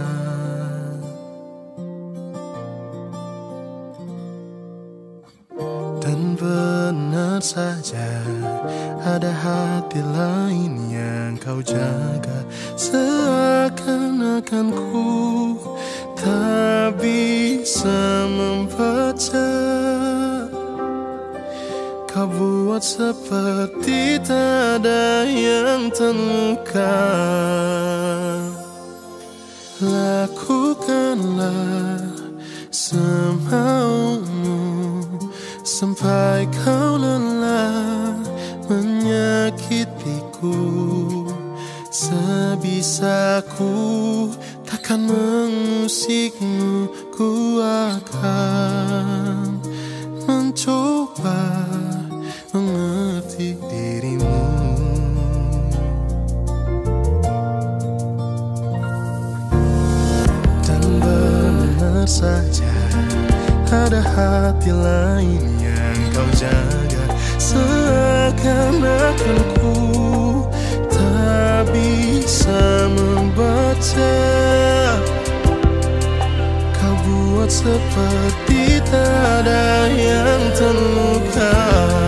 dan benar saja ada hati lain yang kau jaga. Seakan-akan ku tak bisa membaca, kau buat seperti tak ada yang terluka. Lakukanlah semaumu sampai kau lelah menyakitiku. Sebisaku takkan mengusikmu, ku akan mencoba mengerti dirimu. Dan benar saja ada hati lain yang kau jaga. Seakan-akan ku tak bisa membaca, kau buat buat seperti tak ada yang terluka.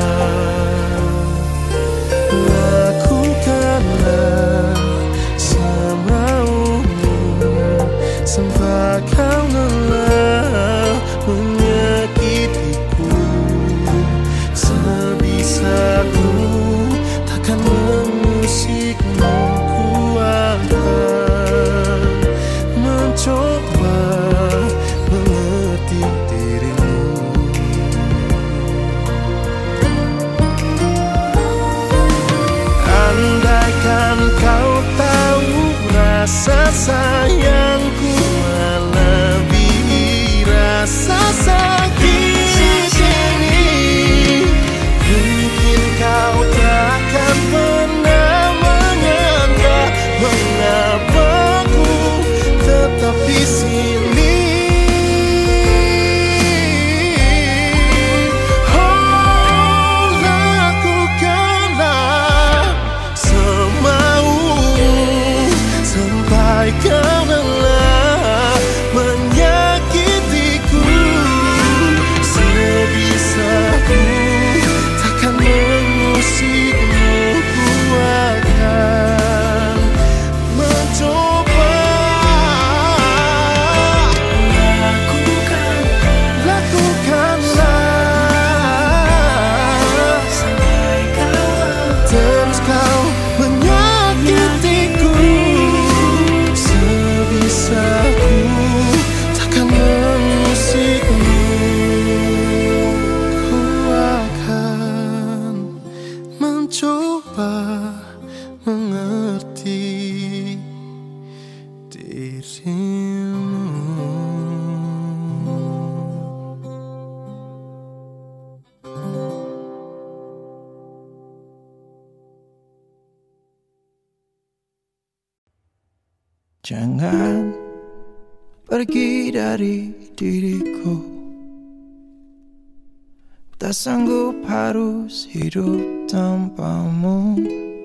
Lakukanlah semaumu sampai kau lelah menyakitiku. Sebisaku takkan mengusikmu, ku akan mencoba mengerti dirimu. Andaikan kau tahu rasa sayangku melebihi rasa sakit ini, mungkin kau takkan pernah menyangka mengapa ku tetap di sini. Oh, lakukanlah semaumu sampai kau lelah menyakitiku. Sebisaku takkan mengusikmu, ku akan mencoba. Lakukanlah terus kau menyakitiku. Sebisaku takkan mengusikmu, ku akan mencoba mengerti dirimu. Jangan pergi dari diriku, tak sanggup harus hidup tanpamu.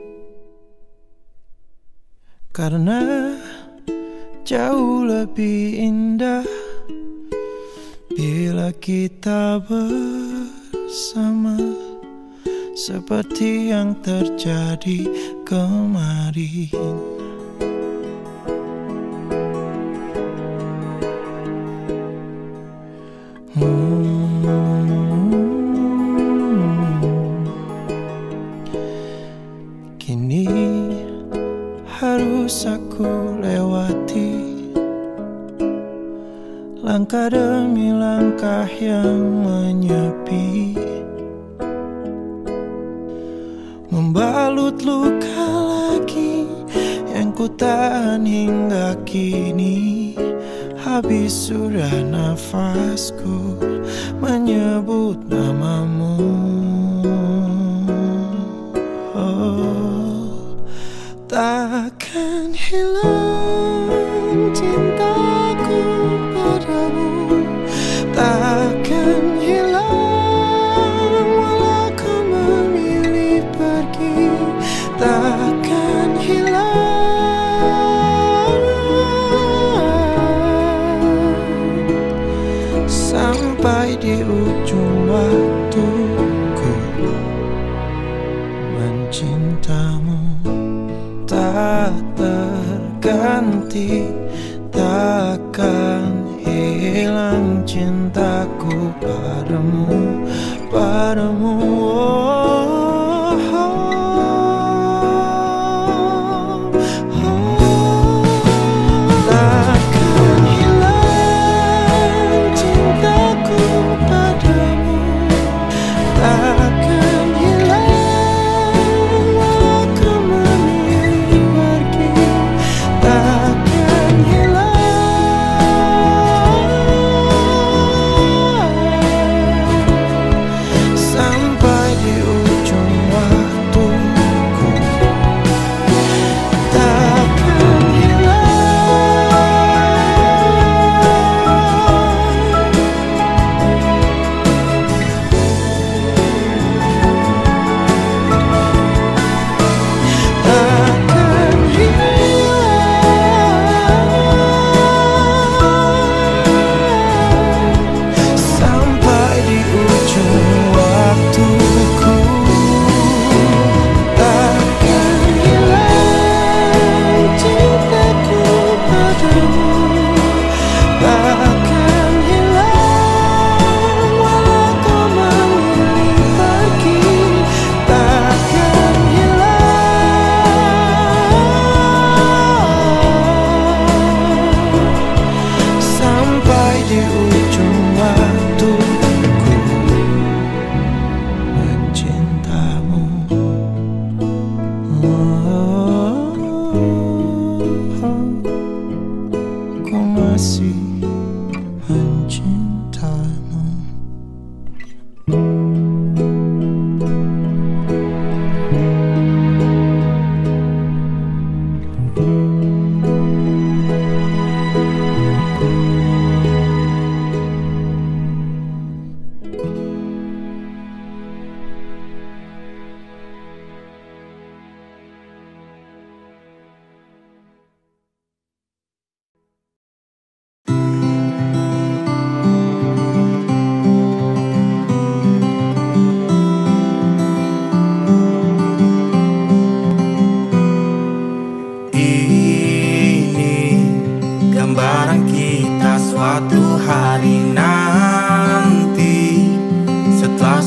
Karena jauh lebih indah bila kita bersama, seperti yang terjadi kemarin. Kini harus aku lewati langkah demi langkah yang menyepi, membalut luka lagi yang ku tahan hingga kini. Habis sudah nafasku menyebut namamu. Oh, takkan hilang cintaku padamu, takkan hilang walau kau memilih pergi, takkan hilang sampai di ujung waktuku. Mencintamu tak terganti, takkan hilang cintaku padamu, padamu. Sampai di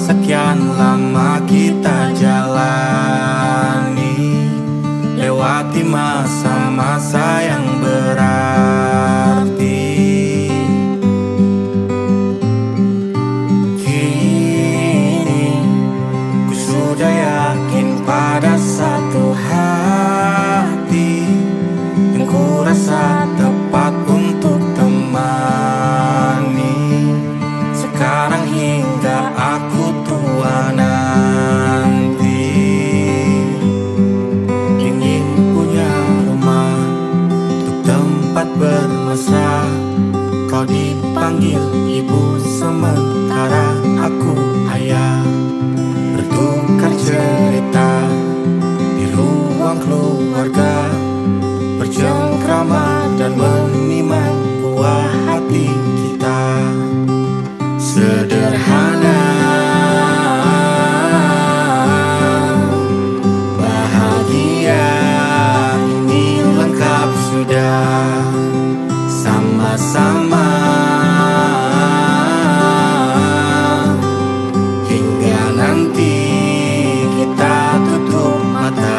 sekian lama kita jalani, lewati masa-masa yang berarti. Kini ku sudah yakin pada satu hati yang ku rasa tepat untuk temani. Sekarang hingga aku tua nanti, ingin punya rumah untuk tempat bermesra. Kau dipanggil ibu sementara aku ayah, bertukar cerita di ruang keluarga, bercengkrama dan menimang buah hati kita. Sederhana, bahagia, ini lengkap sudah. Sama-sama hingga nanti kita tutup mata.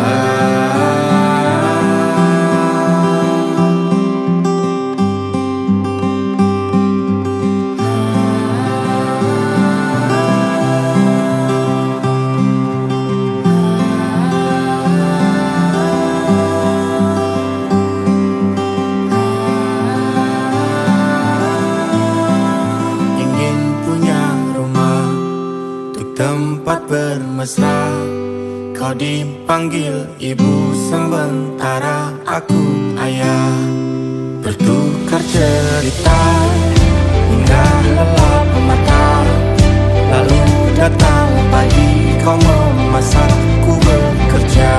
Tempat bermesra, kau dipanggil ibu sementara aku ayah, bertukar cerita hingga lelap mata. Lalu datang pagi, kau memasak, ku bekerja.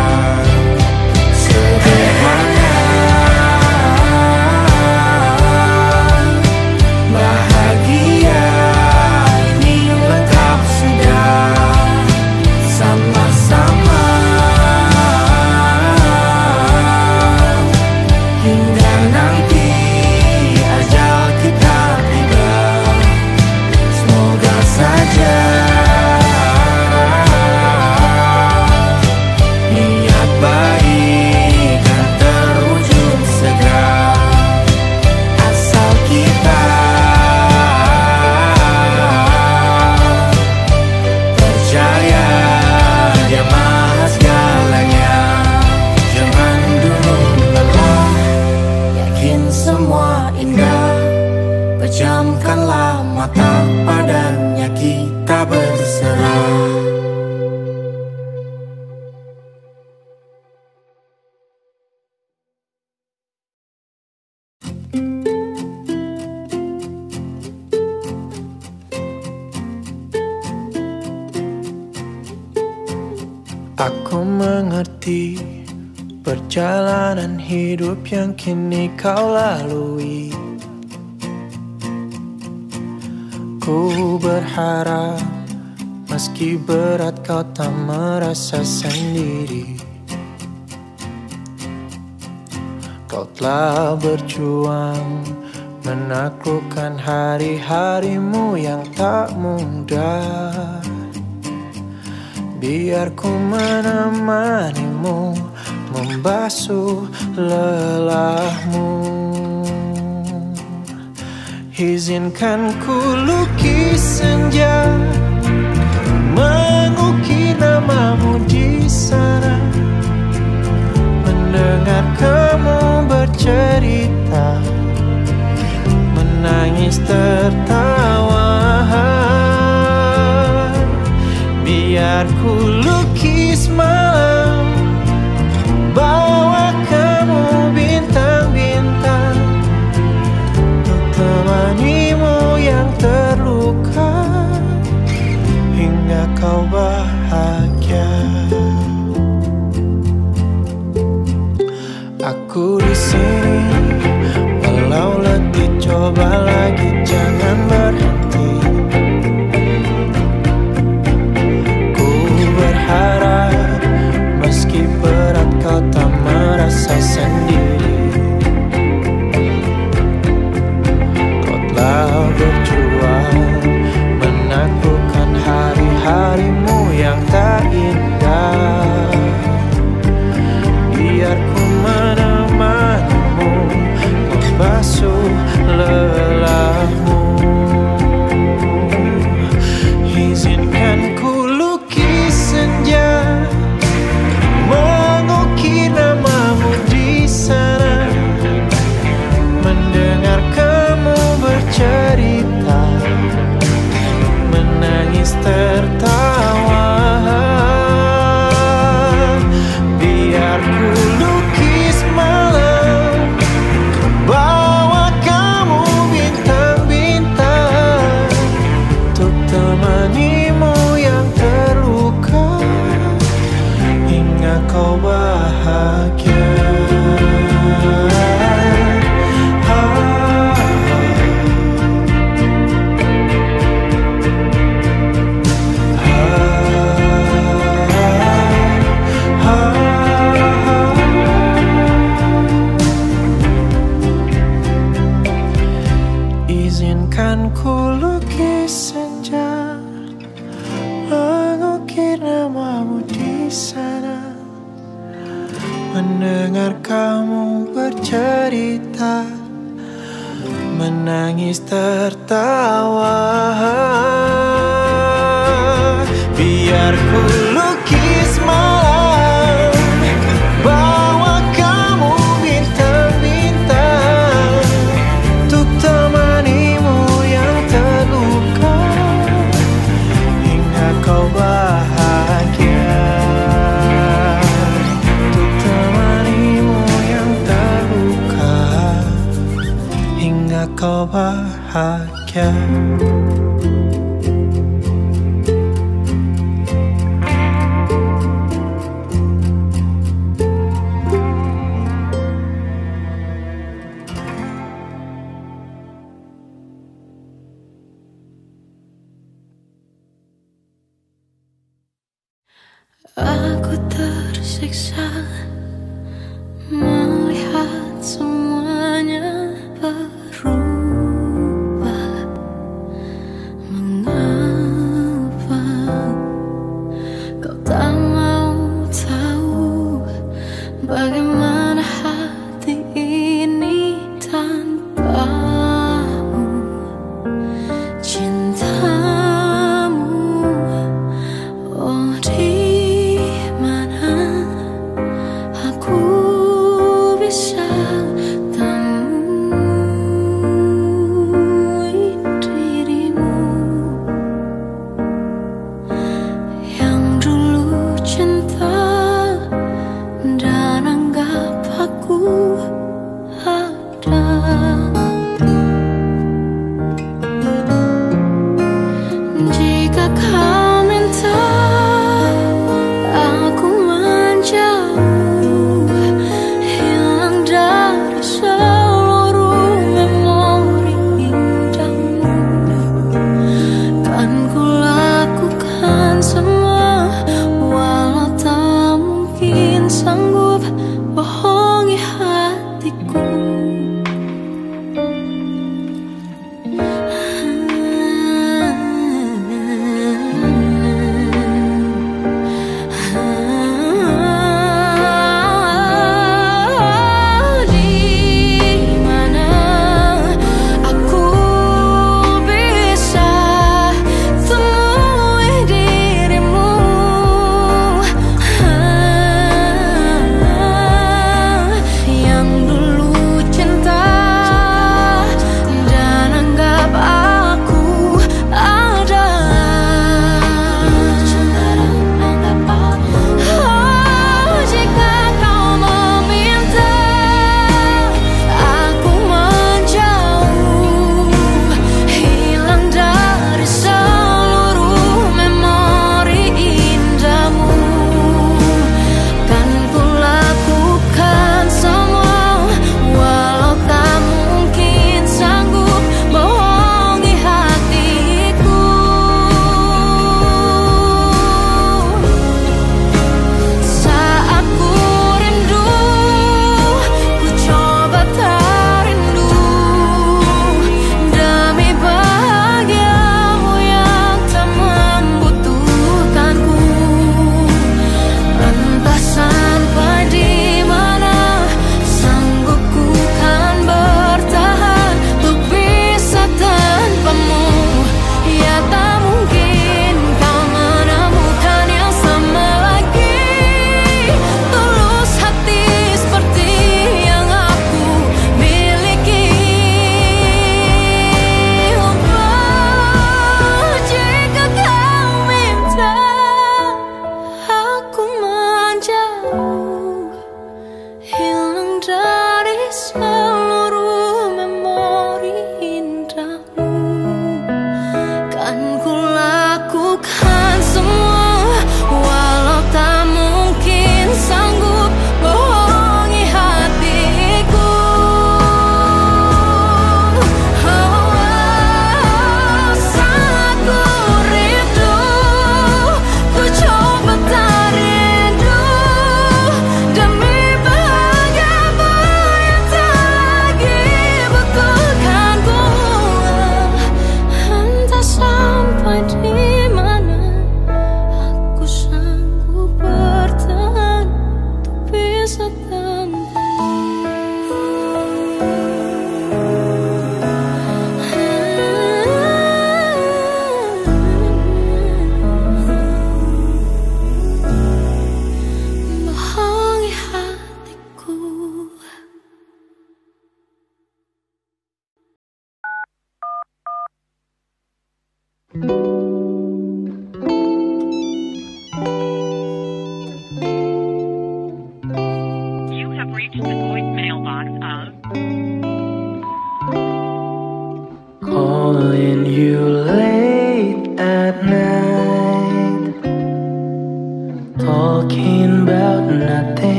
Sederhana, bahagia, ini lengkap sudah. Sama-sama hingga nanti ajal kita tiba. Semoga saja niat baik dan terwujud segera, asal kita percaya Dia maha segalanya. Jangan dulu lelah, yakin semua indah. Pejamkanlah mata, padanya kita berserah. Aku mengerti perjalanan hidup yang kini kau lalui. Ku berharap meski berat kau tak merasa sendiri. Kau telah berjuang menaklukkan hari-harimu yang tak mudah. Biar ku menemanimu, membasuh lelahmu. Izinkan ku lukis senja, mengukir namamu di sana. Mendengar kamu bercerita, menangis tertawa. Biar ku lukis malam, bawa kamu bintang-bintang, untuk temanimu yang terluka. menangis tertawa. Biar ku lukis malam, bawa kamu bintang-bintang, untuk temanimu yang terluka hingga kau bahagia. Izinkan ku lukis senja, mengukir namamu di sana, mendengar kamu bercerita, menangis tertawa. Biar ku lukis malam, bawa kamu bintang-bintang, untuk temanimu yang terluka hingga kau bahagia. Untuk temanimu yang terluka hingga kau bahagia. Aku tersiksa melihat semuanya berubah. Mengapa kau tak mau tahu bagaimana hati ini tanpamu? Cintamu, oh di mana aku bisa temui dirimu yang dulu cinta dan anggap aku ada. Jika kau minta aku menjauh, hilang dari seluruh memori indahmu, kan ku lakukan semua, walau tak mungkin sanggup bohongi hatiku.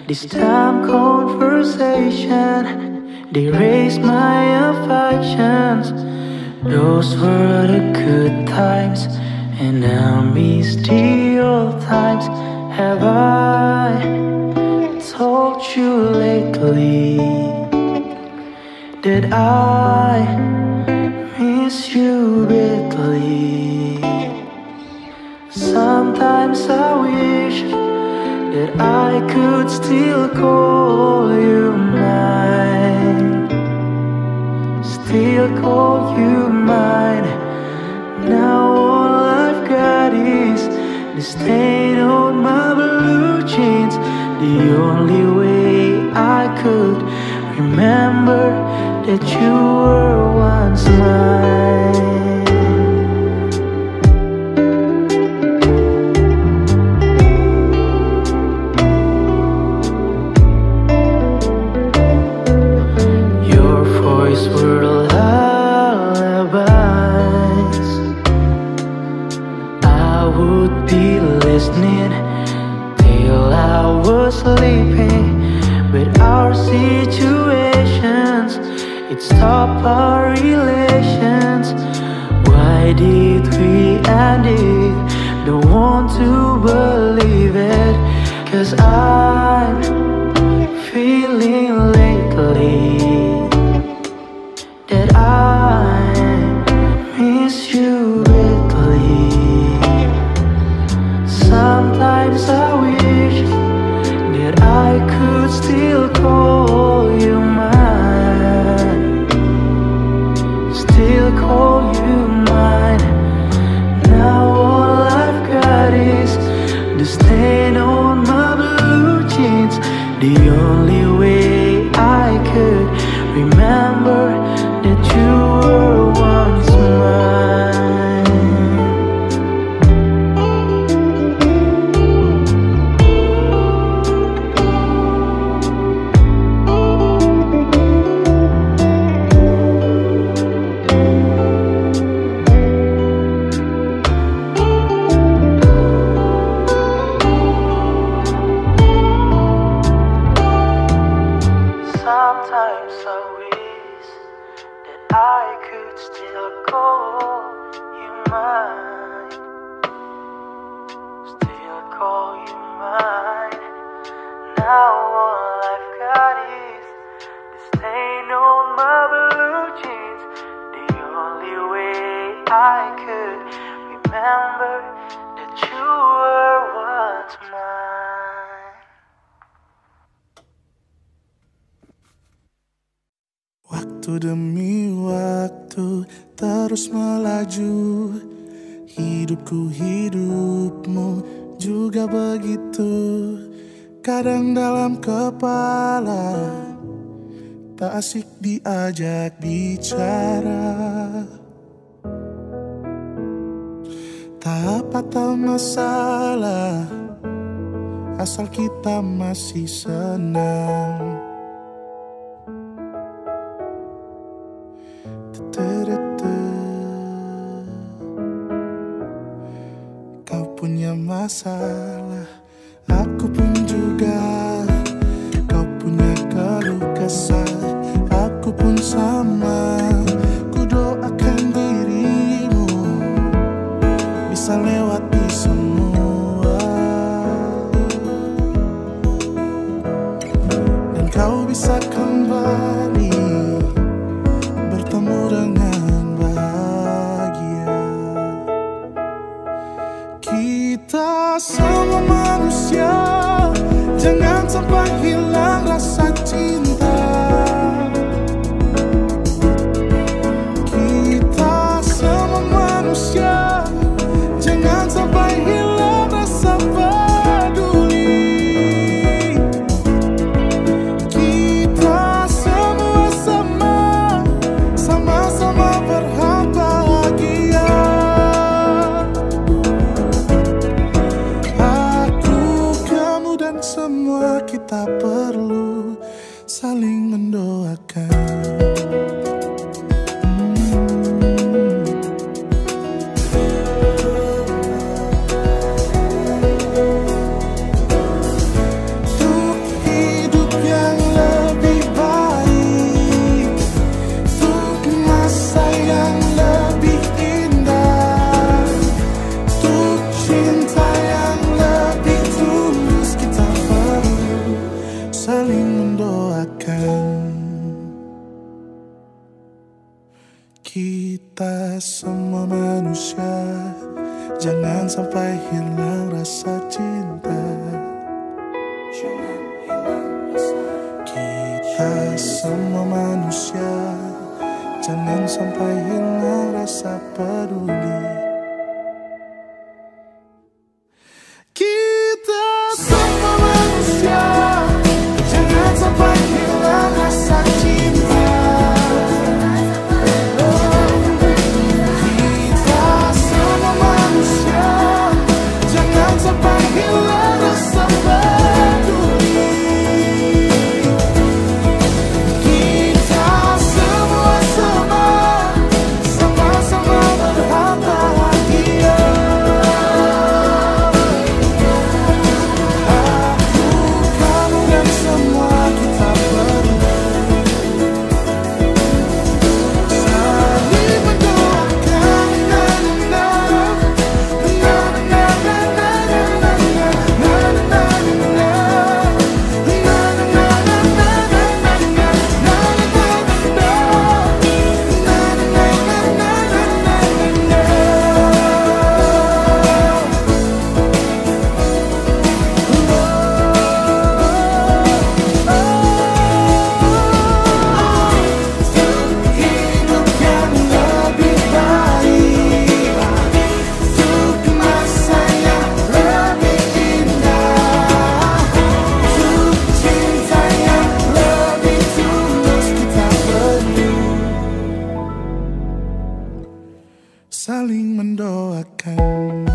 Distant conversation, they raised my affections. Those were the good times, and I miss the old times. Have I told you lately that I miss you badly? Sometimes I wish that I could still call you mine, still call you mine. Now all I've got is the stain on my blue jeans. The only way I could remember that you were once mine. Your voice were lullabies. I would be listening till I was sleeping. But our situations, it stopped our relations. Why did we end it? Don't want to believe it. 'Cause I'm feeling lately that I miss you badly. Sometimes I wish that I could still call you mine, still call you mine. Now all I've got is the stain on my blue jeans. The only way I could remember that you were once mine. Sometimes I wish that I could still call you mine, still call you mine. Now all I've got is the stain on my blue jeans. The only way I could remember that you were once mine. Waktu demi waktu terus melaju, hidupku hidupmu juga begitu. Kadang dalam kepala tak asik diajak bicara. Tak patah masalah asal kita masih senang. Kau punya masalah, aku pun juga. Kau punya keluh kesah, aku pun sama. Ku doakan dirimu bisa lewati semua, dan kau bisa kembali bertemu dengan bahagia. Kita semua manusia, jangan sampai hilang rasa cinta. Kita semua manusia, jangan sampai hilang rasa peduli. Kita semua sama-sama berhak bahagia. Aku, kamu dan semua kita Kita semua manusia, jangan sampai hilang rasa cinta. Kita semua manusia, jangan sampai hilang rasa peduli. Kita semua manusia, jangan sampai hilang rasa cinta. Kita semua manusia, jangan sampai hilang rasa peduli. Kita semua sama-sama berhak bahagia. Saling mendoakan.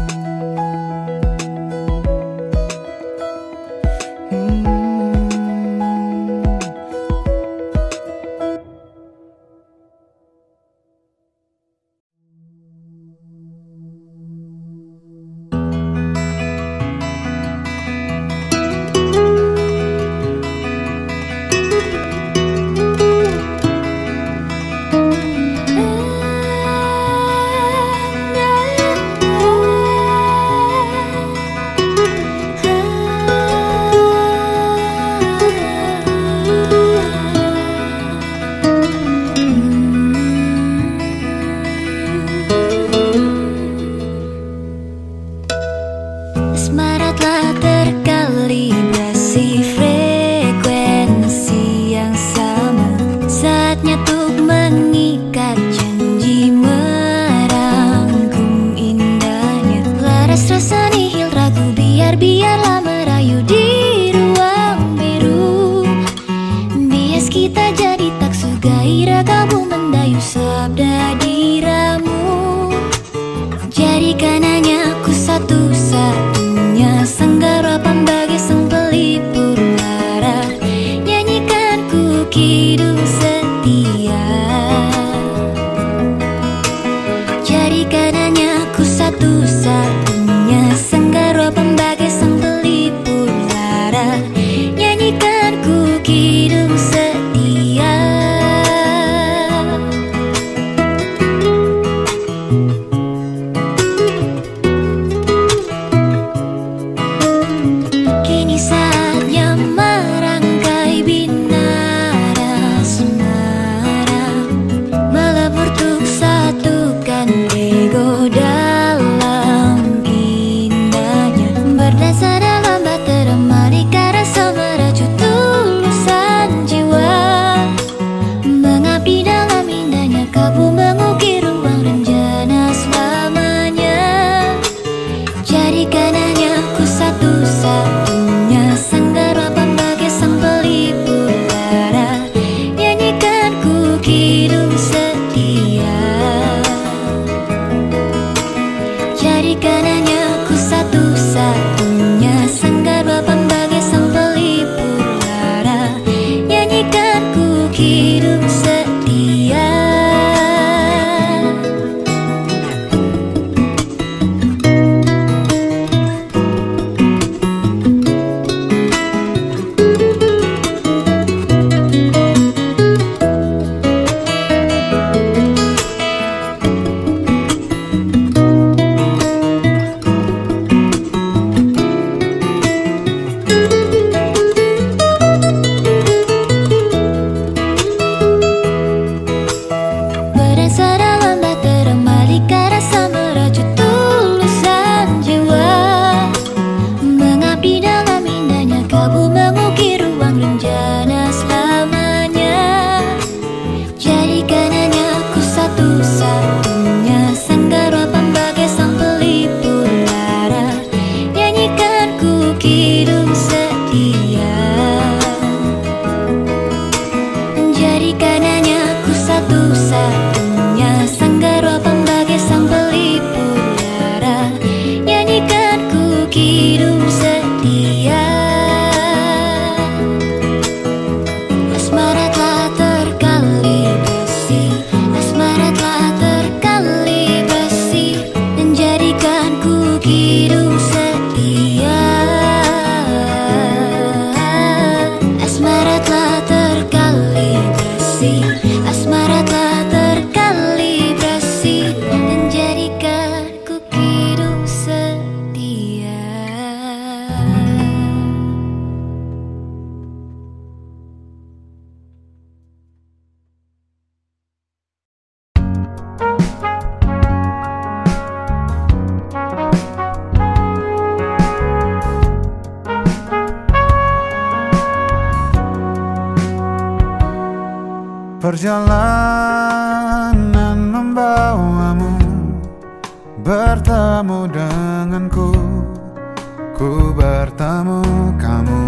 Perjalanan membawamu bertemu denganku, ku bertemu kamu.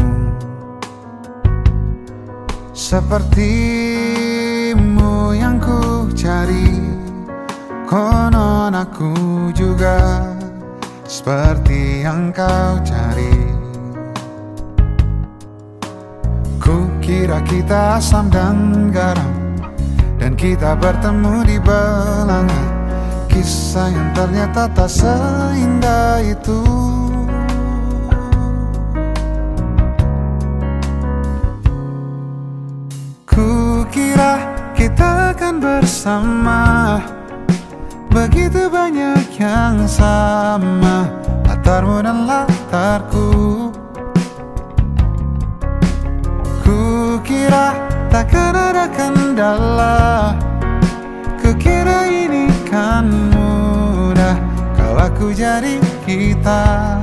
Sepertimu yang ku cari, konon aku juga seperti yang kau cari. Ku kira kita asam dan garam, dan kita bertemu di belanga. Kisah yang ternyata tak seindah itu. Ku kira kita akan bersama, begitu banyak yang sama, latarmu dan latarku. Ku kira takkan ada kendala, kukira ini kan mudah kalau aku jadi kita.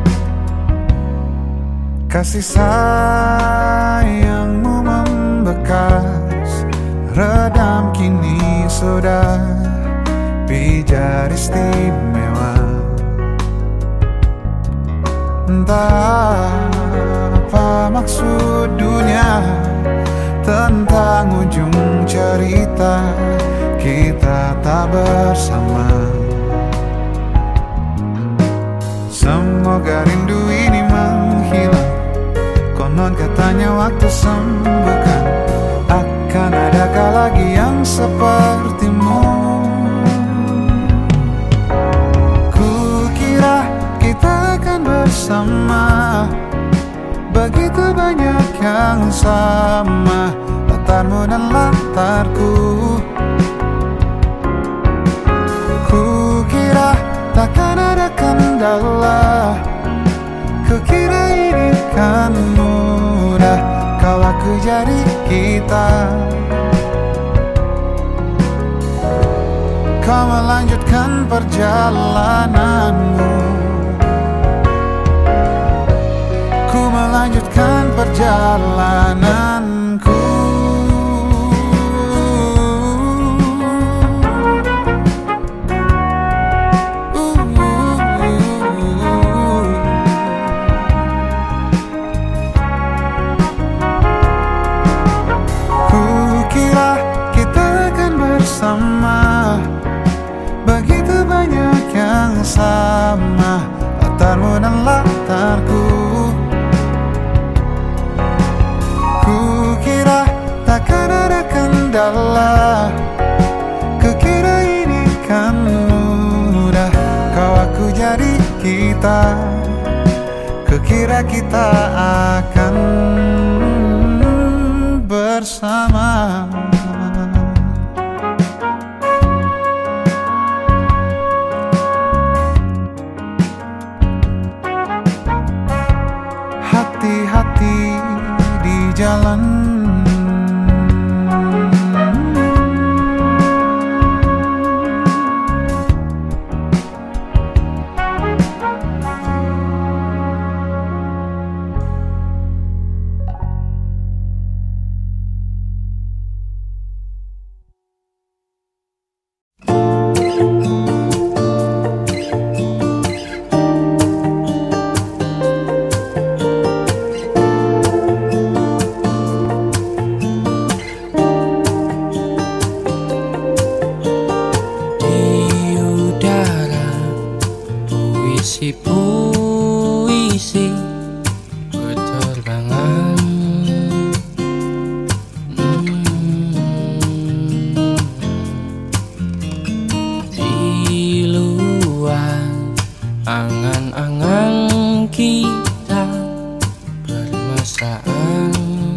Kasih sayangmu membekas, redam kini sudah pijar istimewa. Entah apa maksud dunia tentang ujung cerita kita tak bersama. Semoga rindu ini menghilang, konon katanya waktu sembuhkan. Akan adakah lagi yang sepertimu? Kukira kita akan bersama, begitu banyak yang sama, latarmu dan latarku. Kukira takkan ada kendala, kukira ini kan mudah kalau aku jadi kita. Kau melanjutkan perjalananmu, ku melanjutkan perjalananku. Kukira kita akan bersama, begitu banyak yang sama, latarmu dan latarku. Kukira takkan ada kendala, kukira ini kan mudah kau aku jadi kita. Kukira kita akan bersama. Hati-hati di jalan, puisi berterbangan. Di luar angan-angan kita bermesraan.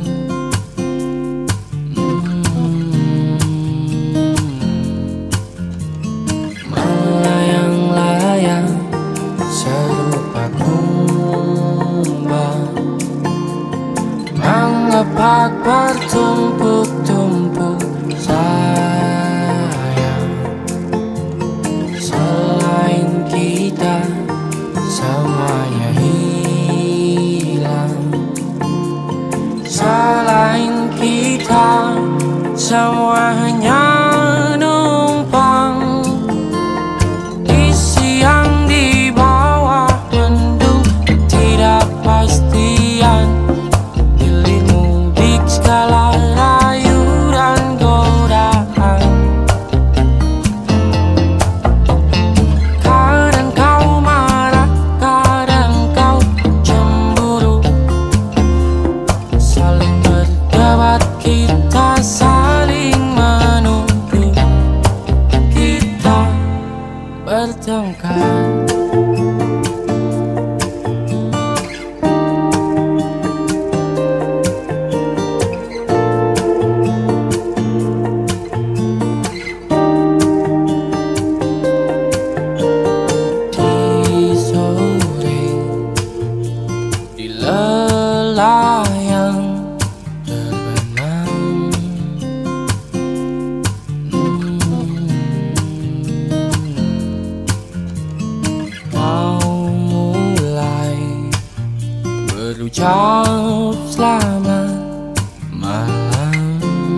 Melayang-layang serupa kumbang, mengepak bertumpuk-tumpuk sayang. Selain kita semua bertengkar. Berucap selamat malam.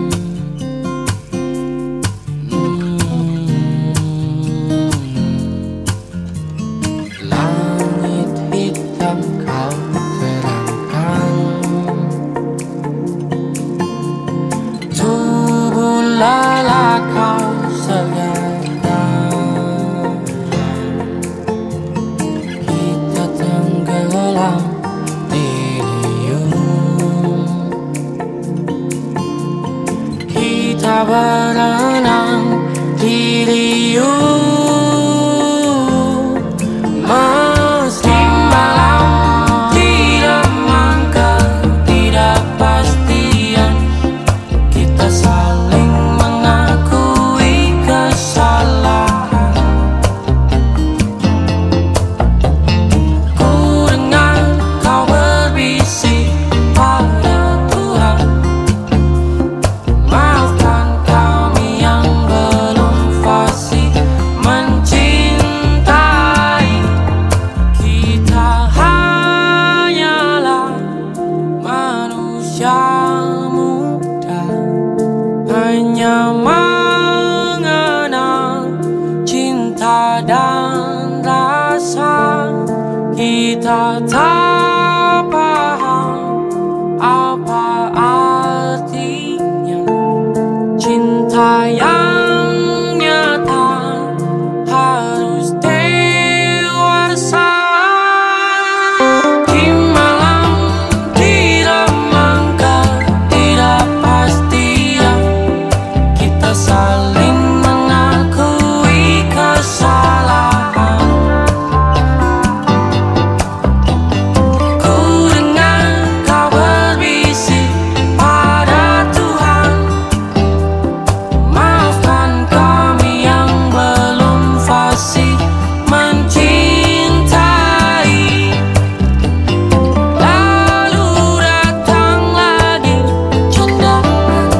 Langit hitam kau terangkan, tubuh lelah kau segarkan. Kita tenggelam kita berenang di riuh, meski malam tidak mangka, tidak pastian, kita saling mengakui kesalahan. Ku dengar kau berbisik pada Tuhan, hanya mengenal cinta dan rasa. Kita tak paham apa artinya cinta yang nyata, harus dewasa. Di malam tidak mangka, tidak pasti, saling mengakui kesalahan. Ku dengar kau berbisik pada Tuhan, maafkan kami yang belum fasih mencintai. Lalu datang lagi canda,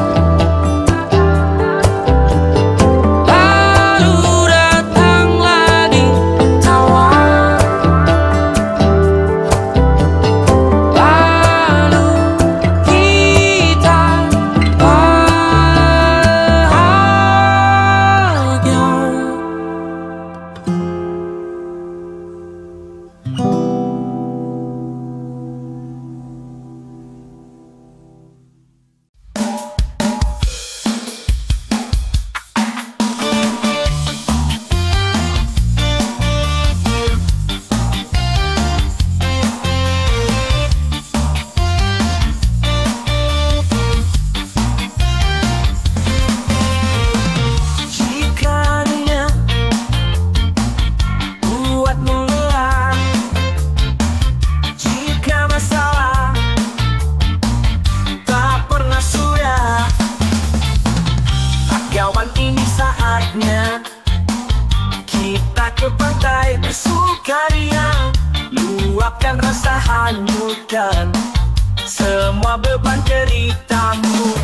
kita ke pantai bersukaria, luapkan rasa, hanyutkan semua beban ceritamu.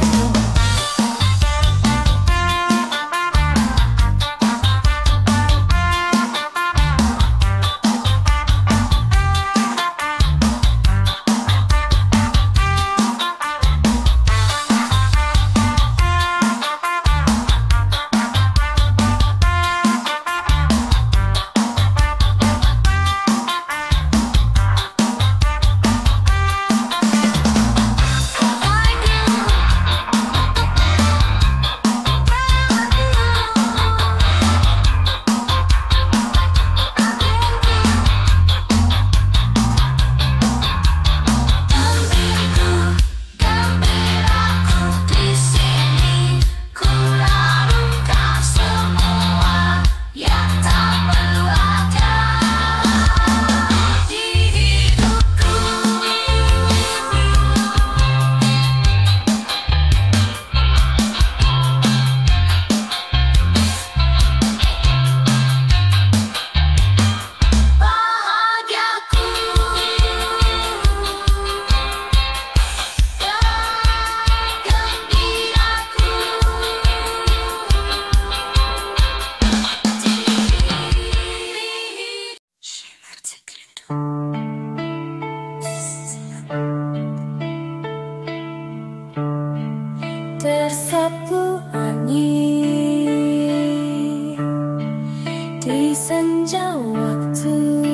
Di senja waktu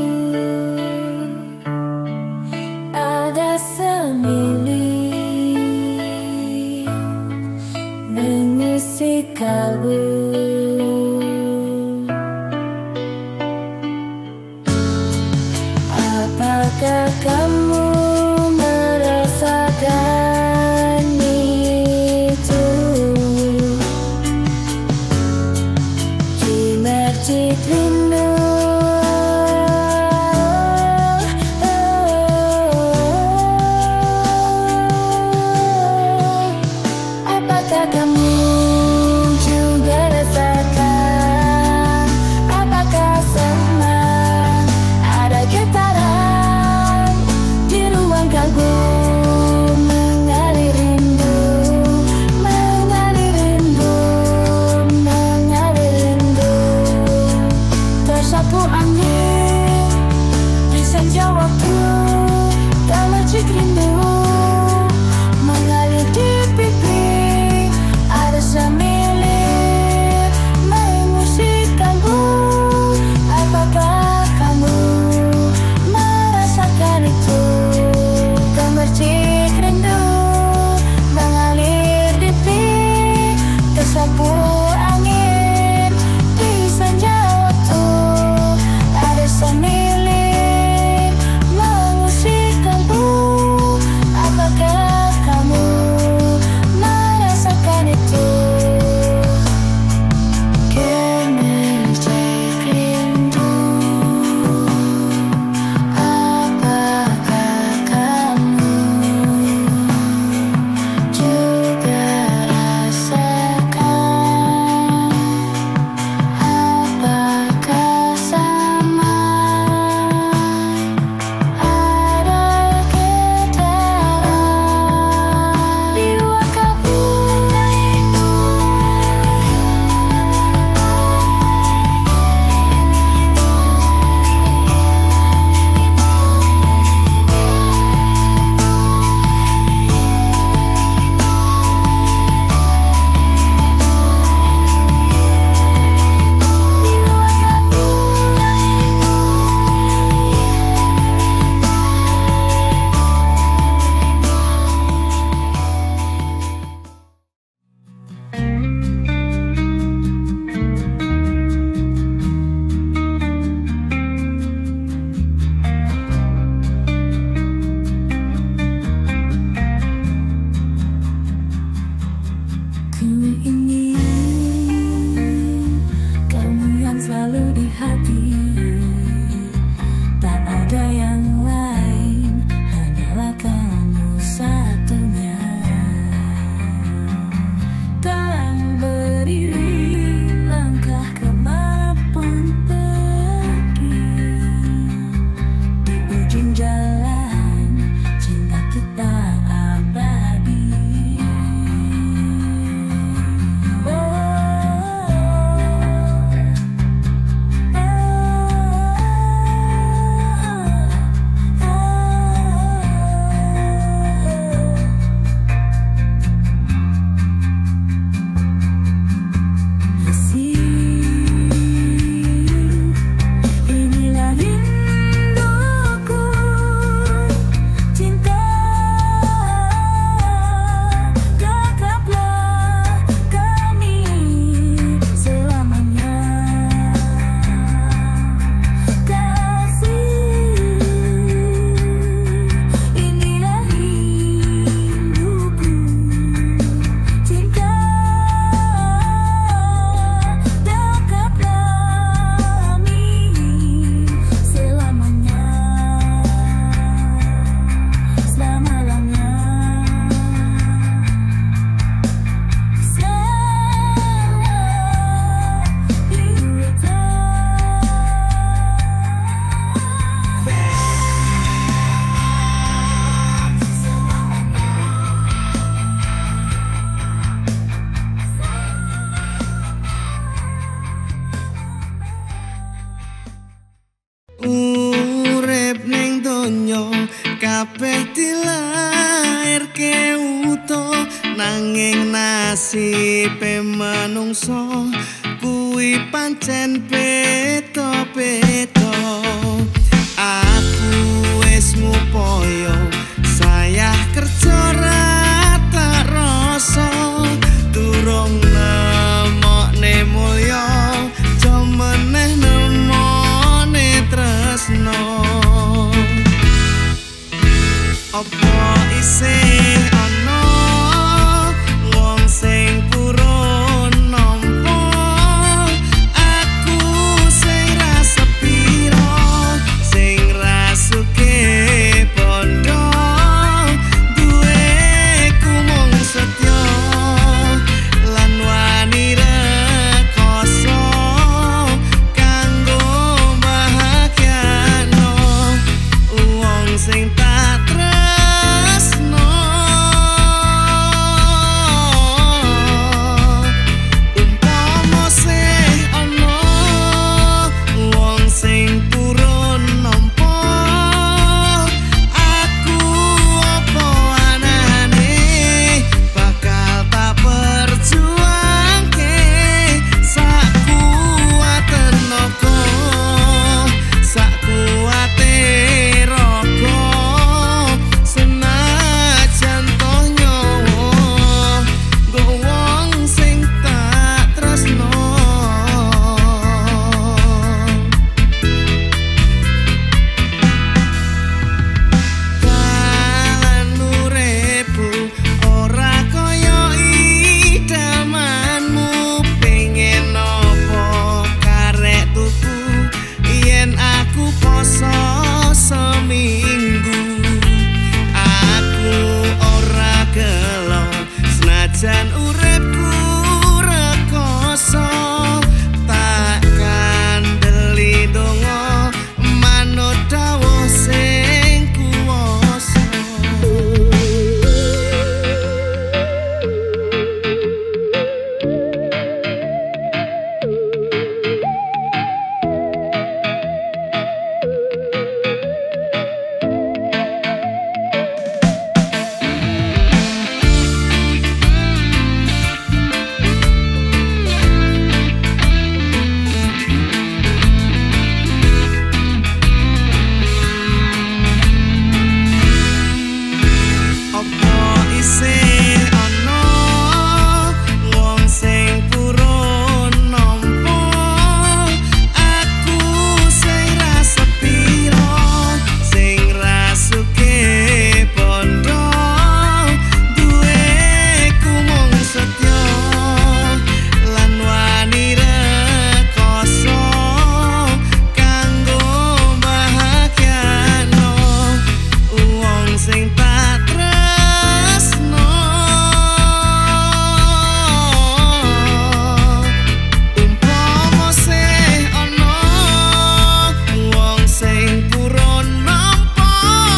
ada semili mengisi kalbu. Apakah kamu merasakan itu? Di mercik rindu, apakah kamu juga rasakan? Apakah sama ada getaran di ruang kalbu, mengalir rindu, mengalir rindu, mengalir rindu, tersapu angin di senja waktu, termercik rindu mengalir di pipi, ada semilir mengusik kalbu. Apakah kamu merasakan itu? Termercik rindu mengalir di pipi, tersapu angin di senja waktu, ada semilir mengusik kalbu. Apakah kamu merasakan itu? Gemercik rindu, apakah kamu juga rasakan? Apakah sama ada getaran di ruang kalbu? Ku ingin kamu yang selalu di hati, tak ada yang lain, hanyalah kamu satunya. Tak berdiri langkah kemanapun pergi, di ujung jalan cinta kita abadi. Inilah rinduku, cinta, dekaplah kami selamanya. Kasih, inilah rinduku, cinta, dekaplah kami selamanya, selama-lamanya. Urip ning donya kabeh dilairke utuh, nanging nasibe manungsa kuwi pancen beda. beda. Aku wis ngupoyo saya kerja rata rasa durung nemokne mulya jomeneh nemone tresno. Apa isih ana wong sing purun nampa aku sing rasa piro sing rasuke bondo duwe ku mung setya lan wani rekoso kanggo bahagiano wong sing tak tresno. Umpama sih ana wong sing purun nampa aku apa anane bakal tak perjuangke sak kuat tenaga sak kuate raga senajan toh nyawa nggo wong sing tak tresno. Dalan uripku ora kaya idamanmu pengen apa karek tuku yen aku poso seminggu aku ora gelo senajan uripku rekoso takkan deli donga manut dawuh sing kuwasa. Apa isih ana wong sing purun nampa aku sing rasa piro sing rasuke bondo duwe ku mung setya lan wani rekoso kanggo bahagiano wong sing tak tresno. Umpama sih ana wong sing purun nampa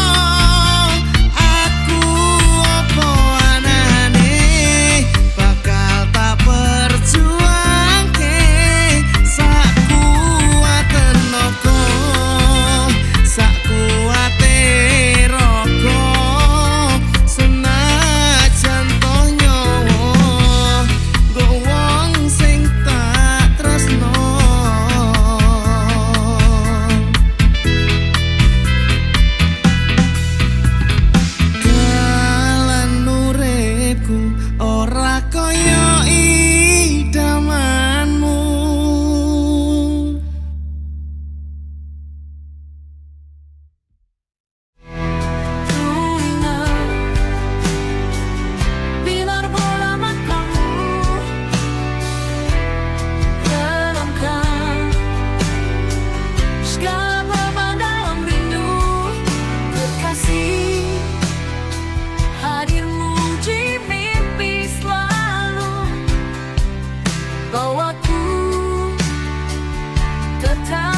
aku apa anane bakal tak perjuangke sak kuat tenaga sak kuate raga senajan toh nyawa nggo wong sing tak tresno. Dalan uripku ora kaya idamanmu. Biar bola matamu renungkan segala beban dalam rindu kekasih hadirmu di mimpi selalu bawaku tetap